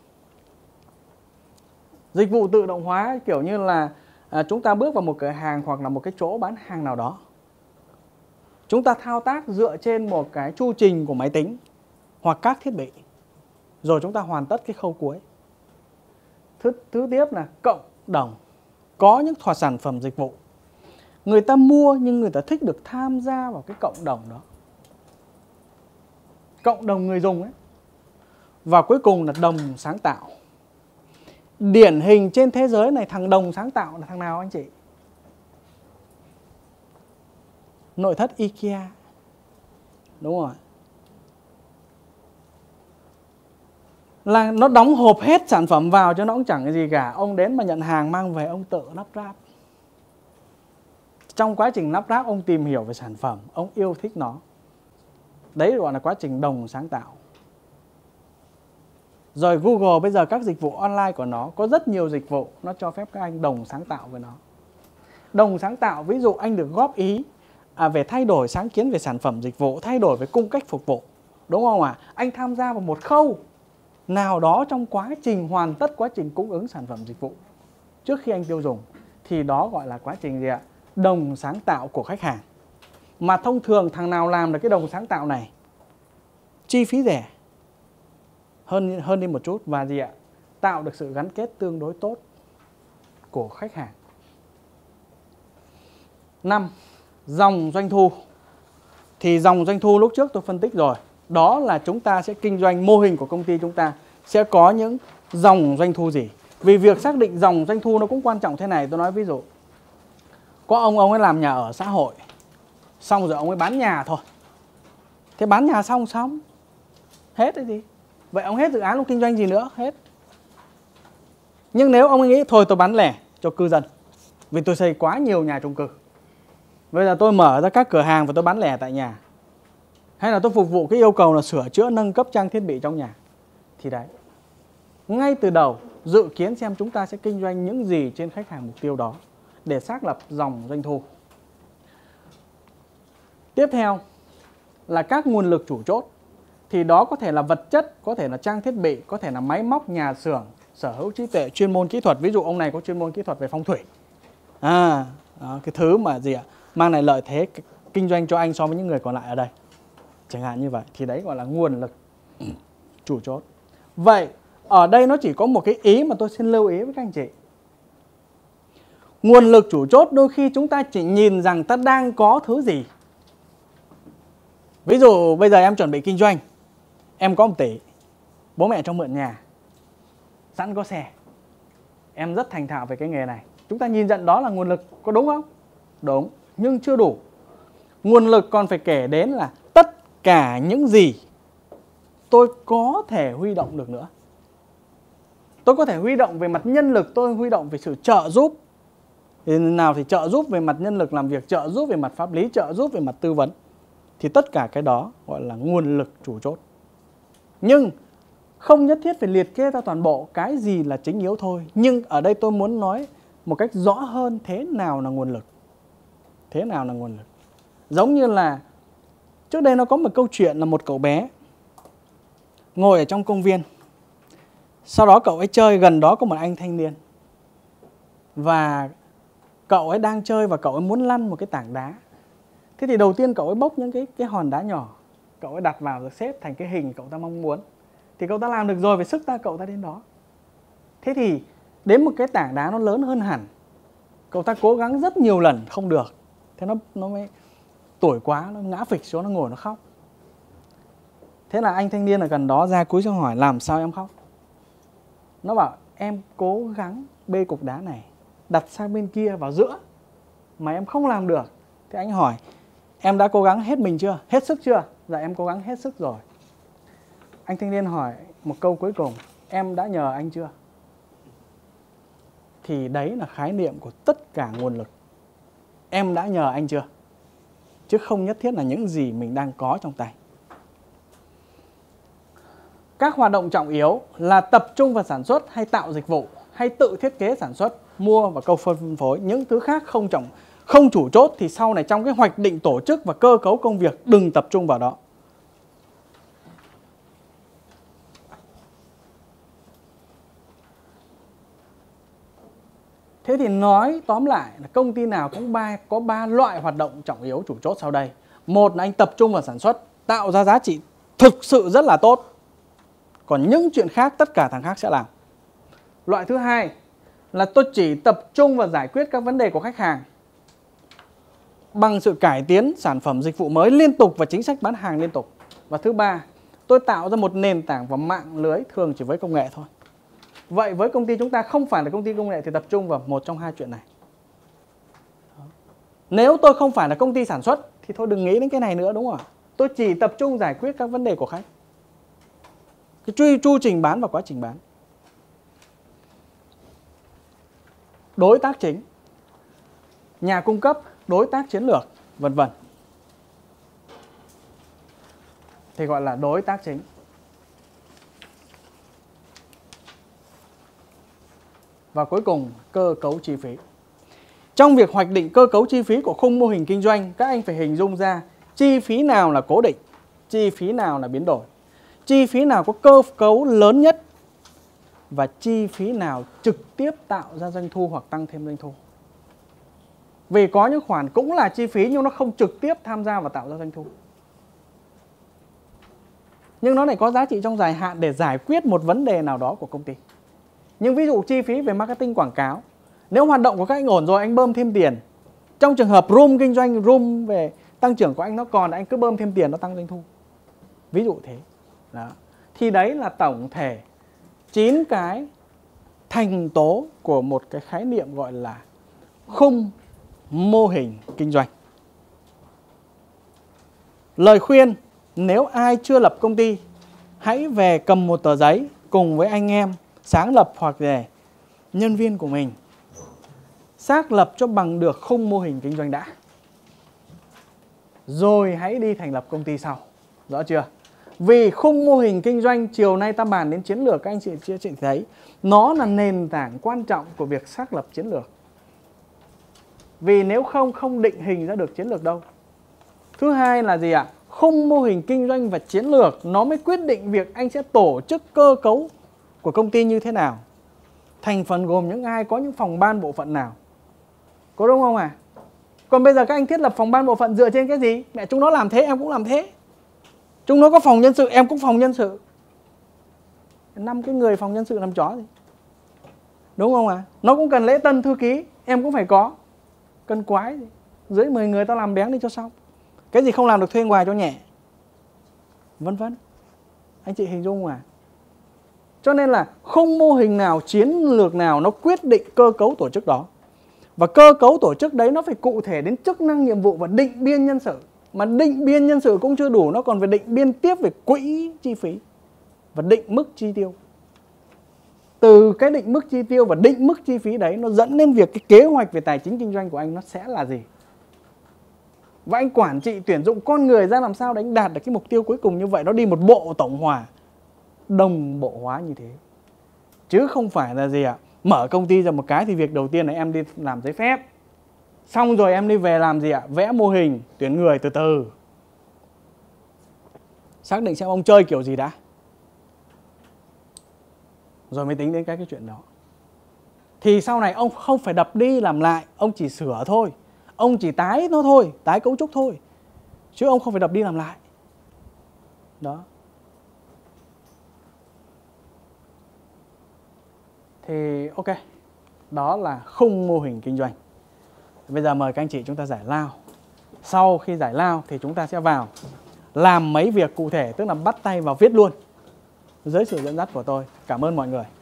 Dịch vụ tự động hóa kiểu như là à, chúng ta bước vào một cửa hàng hoặc là một cái chỗ bán hàng nào đó. Chúng ta thao tác dựa trên một cái chu trình của máy tính hoặc các thiết bị. Rồi chúng ta hoàn tất cái khâu cuối. Thứ, thứ tiếp là cộng đồng. Có những thỏa sản phẩm dịch vụ. Người ta mua nhưng người ta thích được tham gia vào cái cộng đồng đó. Cộng đồng người dùng ấy. Và cuối cùng là đồng sáng tạo. Điển hình trên thế giới này thằng đồng sáng tạo là thằng nào anh chị? Nội thất IKEA. Đúng rồi. Là nó đóng hộp hết sản phẩm vào cho nó cũng chẳng cái gì cả. Ông đến mà nhận hàng mang về ông tự lắp ráp. Trong quá trình lắp ráp ông tìm hiểu về sản phẩm, ông yêu thích nó. Đấy gọi là quá trình đồng sáng tạo. Rồi Google bây giờ các dịch vụ online của nó có rất nhiều dịch vụ nó cho phép các anh đồng sáng tạo với nó. Đồng sáng tạo ví dụ anh được góp ý à, về thay đổi sáng kiến về sản phẩm dịch vụ, thay đổi về cung cách phục vụ. Đúng không ạ? À? Anh tham gia vào một khâu nào đó trong quá trình hoàn tất quá trình cung ứng sản phẩm dịch vụ trước khi anh tiêu dùng. Thì đó gọi là quá trình gì ạ? Đồng sáng tạo của khách hàng. Mà thông thường thằng nào làm được cái đồng sáng tạo này chi phí rẻ hơn hơn đi một chút và gì ạ? Tạo được sự gắn kết tương đối tốt của khách hàng. Năm, dòng doanh thu. Thì dòng doanh thu lúc trước tôi phân tích rồi. Đó là chúng ta sẽ kinh doanh, mô hình của công ty chúng ta sẽ có những dòng doanh thu gì. Vì việc xác định dòng doanh thu nó cũng quan trọng thế này. Tôi nói ví dụ, có ông ông ấy làm nhà ở xã hội, xong rồi ông ấy bán nhà thôi. Thế bán nhà xong xong hết cái gì. Vậy ông hết dự án, ông kinh doanh gì nữa? Hết. Nhưng nếu ông ấy nghĩ thôi tôi bán lẻ cho cư dân, vì tôi xây quá nhiều nhà chung cư, bây giờ tôi mở ra các cửa hàng và tôi bán lẻ tại nhà. hay là tôi phục vụ cái yêu cầu là sửa chữa nâng cấp trang thiết bị trong nhà, thì đấy, ngay từ đầu dự kiến xem chúng ta sẽ kinh doanh những gì trên khách hàng mục tiêu đó để xác lập dòng doanh thu. Tiếp theo là các nguồn lực chủ chốt. Thì đó có thể là vật chất, có thể là trang thiết bị, có thể là máy móc, nhà xưởng, sở hữu trí tuệ, chuyên môn kỹ thuật. Ví dụ ông này có chuyên môn kỹ thuật về phong thủy. À, đó, cái thứ mà gì ạ? Mang lại lợi thế kinh doanh cho anh so với những người còn lại ở đây. Chẳng hạn như vậy. Thì đấy gọi là nguồn lực chủ chốt. Vậy, ở đây nó chỉ có một cái ý mà tôi xin lưu ý với các anh chị. Nguồn lực chủ chốt đôi khi chúng ta chỉ nhìn rằng ta đang có thứ gì. Ví dụ bây giờ em chuẩn bị kinh doanh, em có một tỷ, bố mẹ cho mượn nhà, sẵn có xe, em rất thành thạo về cái nghề này. Chúng ta nhìn nhận đó là nguồn lực, có đúng không? Đúng, nhưng chưa đủ. Nguồn lực còn phải kể đến là tất cả những gì tôi có thể huy động được nữa. Tôi có thể huy động về mặt nhân lực, tôi huy động về sự trợ giúp. Thì nào thì trợ giúp về mặt nhân lực làm việc, trợ giúp về mặt pháp lý, trợ giúp về mặt tư vấn. Thì tất cả cái đó gọi là nguồn lực chủ chốt. Nhưng không nhất thiết phải liệt kê ra toàn bộ cái gì là chính yếu thôi. Nhưng ở đây tôi muốn nói một cách rõ hơn thế nào là nguồn lực. Thế nào là nguồn lực? Giống như là trước đây nó có một câu chuyện là một cậu bé ngồi ở trong công viên. Sau đó cậu ấy chơi, gần đó có một anh thanh niên. Và cậu ấy đang chơi và cậu ấy muốn lăn một cái tảng đá. Thế thì đầu tiên cậu ấy bốc những cái, cái hòn đá nhỏ, cậu ấy đặt vào rồi xếp thành cái hình cậu ta mong muốn. Thì cậu ta làm được rồi, phải sức ta cậu ta đến đó. Thế thì đến một cái tảng đá nó lớn hơn hẳn, cậu ta cố gắng rất nhiều lần không được. Thế nó, nó mới tuổi quá, nó ngã phịch xuống, nó ngồi nó khóc. Thế là anh thanh niên ở gần đó ra cúi xuống hỏi làm sao em khóc. Nó bảo em cố gắng bê cục đá này đặt sang bên kia vào giữa mà em không làm được. Thế anh hỏi em đã cố gắng hết mình chưa? Hết sức chưa? Dạ em cố gắng hết sức rồi. Anh thanh niên hỏi một câu cuối cùng, em đã nhờ anh chưa? Thì đấy là khái niệm của tất cả nguồn lực. Em đã nhờ anh chưa? Chứ không nhất thiết là những gì mình đang có trong tay. Các hoạt động trọng yếu là tập trung vào sản xuất hay tạo dịch vụ, hay tự thiết kế sản xuất, mua và câu phân phối. Những thứ khác không trọng, không chủ chốt thì sau này trong cái hoạch định tổ chức và cơ cấu công việc đừng tập trung vào đó. Thế thì nói tóm lại là công ty nào cũng ba, có ba loại hoạt động trọng yếu chủ chốt sau đây. Một là anh tập trung vào sản xuất, tạo ra giá trị thực sự rất là tốt. Còn những chuyện khác tất cả thằng khác sẽ làm. Loại thứ hai là tôi chỉ tập trung vào giải quyết các vấn đề của khách hàng bằng sự cải tiến sản phẩm dịch vụ mới liên tục và chính sách bán hàng liên tục. Và thứ ba, tôi tạo ra một nền tảng và mạng lưới thường chỉ với công nghệ thôi. Vậy với công ty chúng ta không phải là công ty công nghệ thì tập trung vào một trong hai chuyện này. Nếu tôi không phải là công ty sản xuất thì thôi đừng nghĩ đến cái này nữa, đúng không ạ? Tôi chỉ tập trung giải quyết các vấn đề của khách. Cái chu, chu trình bán và quá trình bán. Đối tác chính, nhà cung cấp, đối tác chiến lược, vân vân. Thì gọi là đối tác chính. Và cuối cùng, cơ cấu chi phí. Trong việc hoạch định cơ cấu chi phí của khung mô hình kinh doanh, các anh phải hình dung ra chi phí nào là cố định, chi phí nào là biến đổi, chi phí nào có cơ cấu lớn nhất và chi phí nào trực tiếp tạo ra doanh thu hoặc tăng thêm doanh thu. Vì có những khoản cũng là chi phí nhưng nó không trực tiếp tham gia vào tạo ra doanh thu. Nhưng nó lại có giá trị trong dài hạn để giải quyết một vấn đề nào đó của công ty. Nhưng ví dụ chi phí về marketing quảng cáo, nếu hoạt động của các anh ổn rồi anh bơm thêm tiền. Trong trường hợp room kinh doanh, room về tăng trưởng của anh nó còn, anh cứ bơm thêm tiền nó tăng doanh thu. Ví dụ thế. Đó. Thì đấy là tổng thể chín cái thành tố của một cái khái niệm gọi là khung mô hình kinh doanh. Lời khuyên, nếu ai chưa lập công ty, hãy về cầm một tờ giấy cùng với anh em sáng lập hoặc về nhân viên của mình, xác lập cho bằng được khung mô hình kinh doanh đã. Rồi hãy đi thành lập công ty sau. Rõ chưa? Vì khung mô hình kinh doanh chiều nay ta bàn đến chiến lược, các anh chị chị, chị thấy nó là nền tảng quan trọng của việc xác lập chiến lược. Vì nếu không, không định hình ra được chiến lược đâu. Thứ hai là gì ạ? Khung mô hình kinh doanh và chiến lược nó mới quyết định việc anh sẽ tổ chức cơ cấu của công ty như thế nào. Thành phần gồm những ai, có những phòng ban bộ phận nào. Có đúng không à? Còn bây giờ các anh thiết lập phòng ban bộ phận dựa trên cái gì? Mẹ chúng nó làm thế em cũng làm thế. Chúng nó có phòng nhân sự em cũng phòng nhân sự. Năm cái người phòng nhân sự làm chó gì. Đúng không à? Nó cũng cần lễ tân thư ký, em cũng phải có. Cần quái gì. Dưới mười người tao làm béng đi cho xong. Cái gì không làm được thuê ngoài cho nhẹ. Vân vân. Anh chị hình dung à? Cho nên là không mô hình nào, chiến lược nào nó quyết định cơ cấu tổ chức đó. Và cơ cấu tổ chức đấy nó phải cụ thể đến chức năng, nhiệm vụ và định biên nhân sự. Mà định biên nhân sự cũng chưa đủ, nó còn phải định biên tiếp về quỹ chi phí và định mức chi tiêu. Từ cái định mức chi tiêu và định mức chi phí đấy nó dẫn đến việc cái kế hoạch về tài chính kinh doanh của anh nó sẽ là gì. Và anh quản trị tuyển dụng con người ra làm sao để anh đạt được cái mục tiêu cuối cùng như vậy. Nó đi một bộ tổng hòa, đồng bộ hóa như thế. Chứ không phải là gì ạ? Mở công ty ra một cái thì việc đầu tiên là em đi làm giấy phép. Xong rồi em đi về làm gì ạ? Vẽ mô hình, tuyển người từ từ. Xác định xem ông chơi kiểu gì đã. Rồi mới tính đến cái, cái chuyện đó. Thì sau này ông không phải đập đi làm lại, ông chỉ sửa thôi. Ông chỉ tái nó thôi, tái cấu trúc thôi. Chứ ông không phải đập đi làm lại. Đó. Thì ok, đó là khung mô hình kinh doanh. Bây giờ mời các anh chị chúng ta giải lao. Sau khi giải lao thì chúng ta sẽ vào làm mấy việc cụ thể, tức là bắt tay vào viết luôn dưới sự dẫn dắt của tôi. Cảm ơn mọi người.